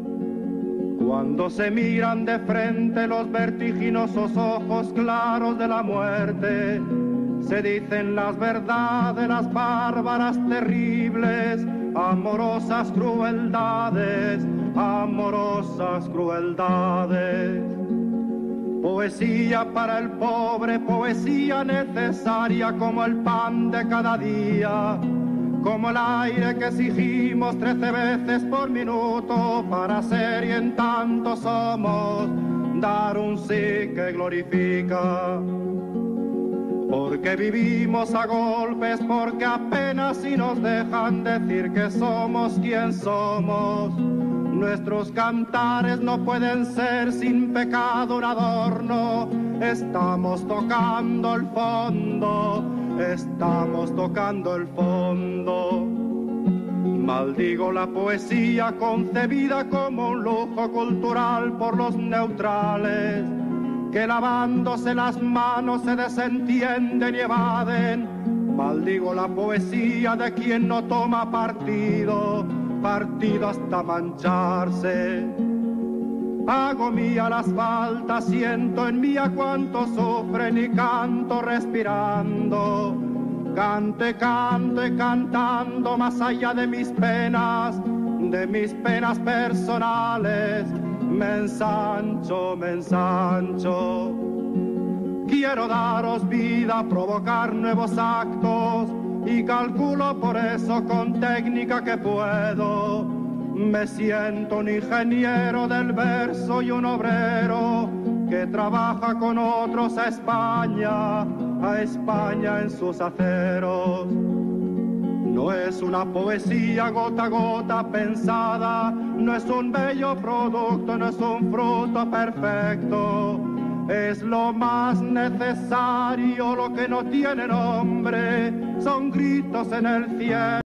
Speaker 8: Cuando se miran de frente los vertiginosos ojos claros de la muerte, se dicen las verdades, las bárbaras, terribles, amorosas crueldades, amorosas crueldades. Poesía para el pobre, poesía necesaria como el pan de cada día, como el aire que exigimos trece veces por minuto para ser y en tanto somos, dar un sí que glorifica. Porque vivimos a golpes, porque apenas si nos dejan decir que somos quien somos. Nuestros cantares no pueden ser sin pecado un adorno. Estamos tocando el fondo, estamos tocando el fondo. Maldigo la poesía concebida como un lujo cultural por los neutrales, que lavándose las manos se desentienden y evaden. Maldigo la poesía de quien no toma partido, partido hasta mancharse. Hago mía las faltas, siento en mí a cuanto sufren y canto respirando. Cante, cante, cantando más allá de mis penas, de mis penas personales. Me ensancho, me ensancho. Quiero daros vida, provocar nuevos actos y calculo por eso con técnica que puedo. Me siento un ingeniero del verso y un obrero que trabaja con otros a España, a España en sus aceros. No es una poesía gota a gota pensada, no es un bello producto, no es un fruto perfecto. Es lo más necesario, lo que no tiene nombre, son gritos en el cielo.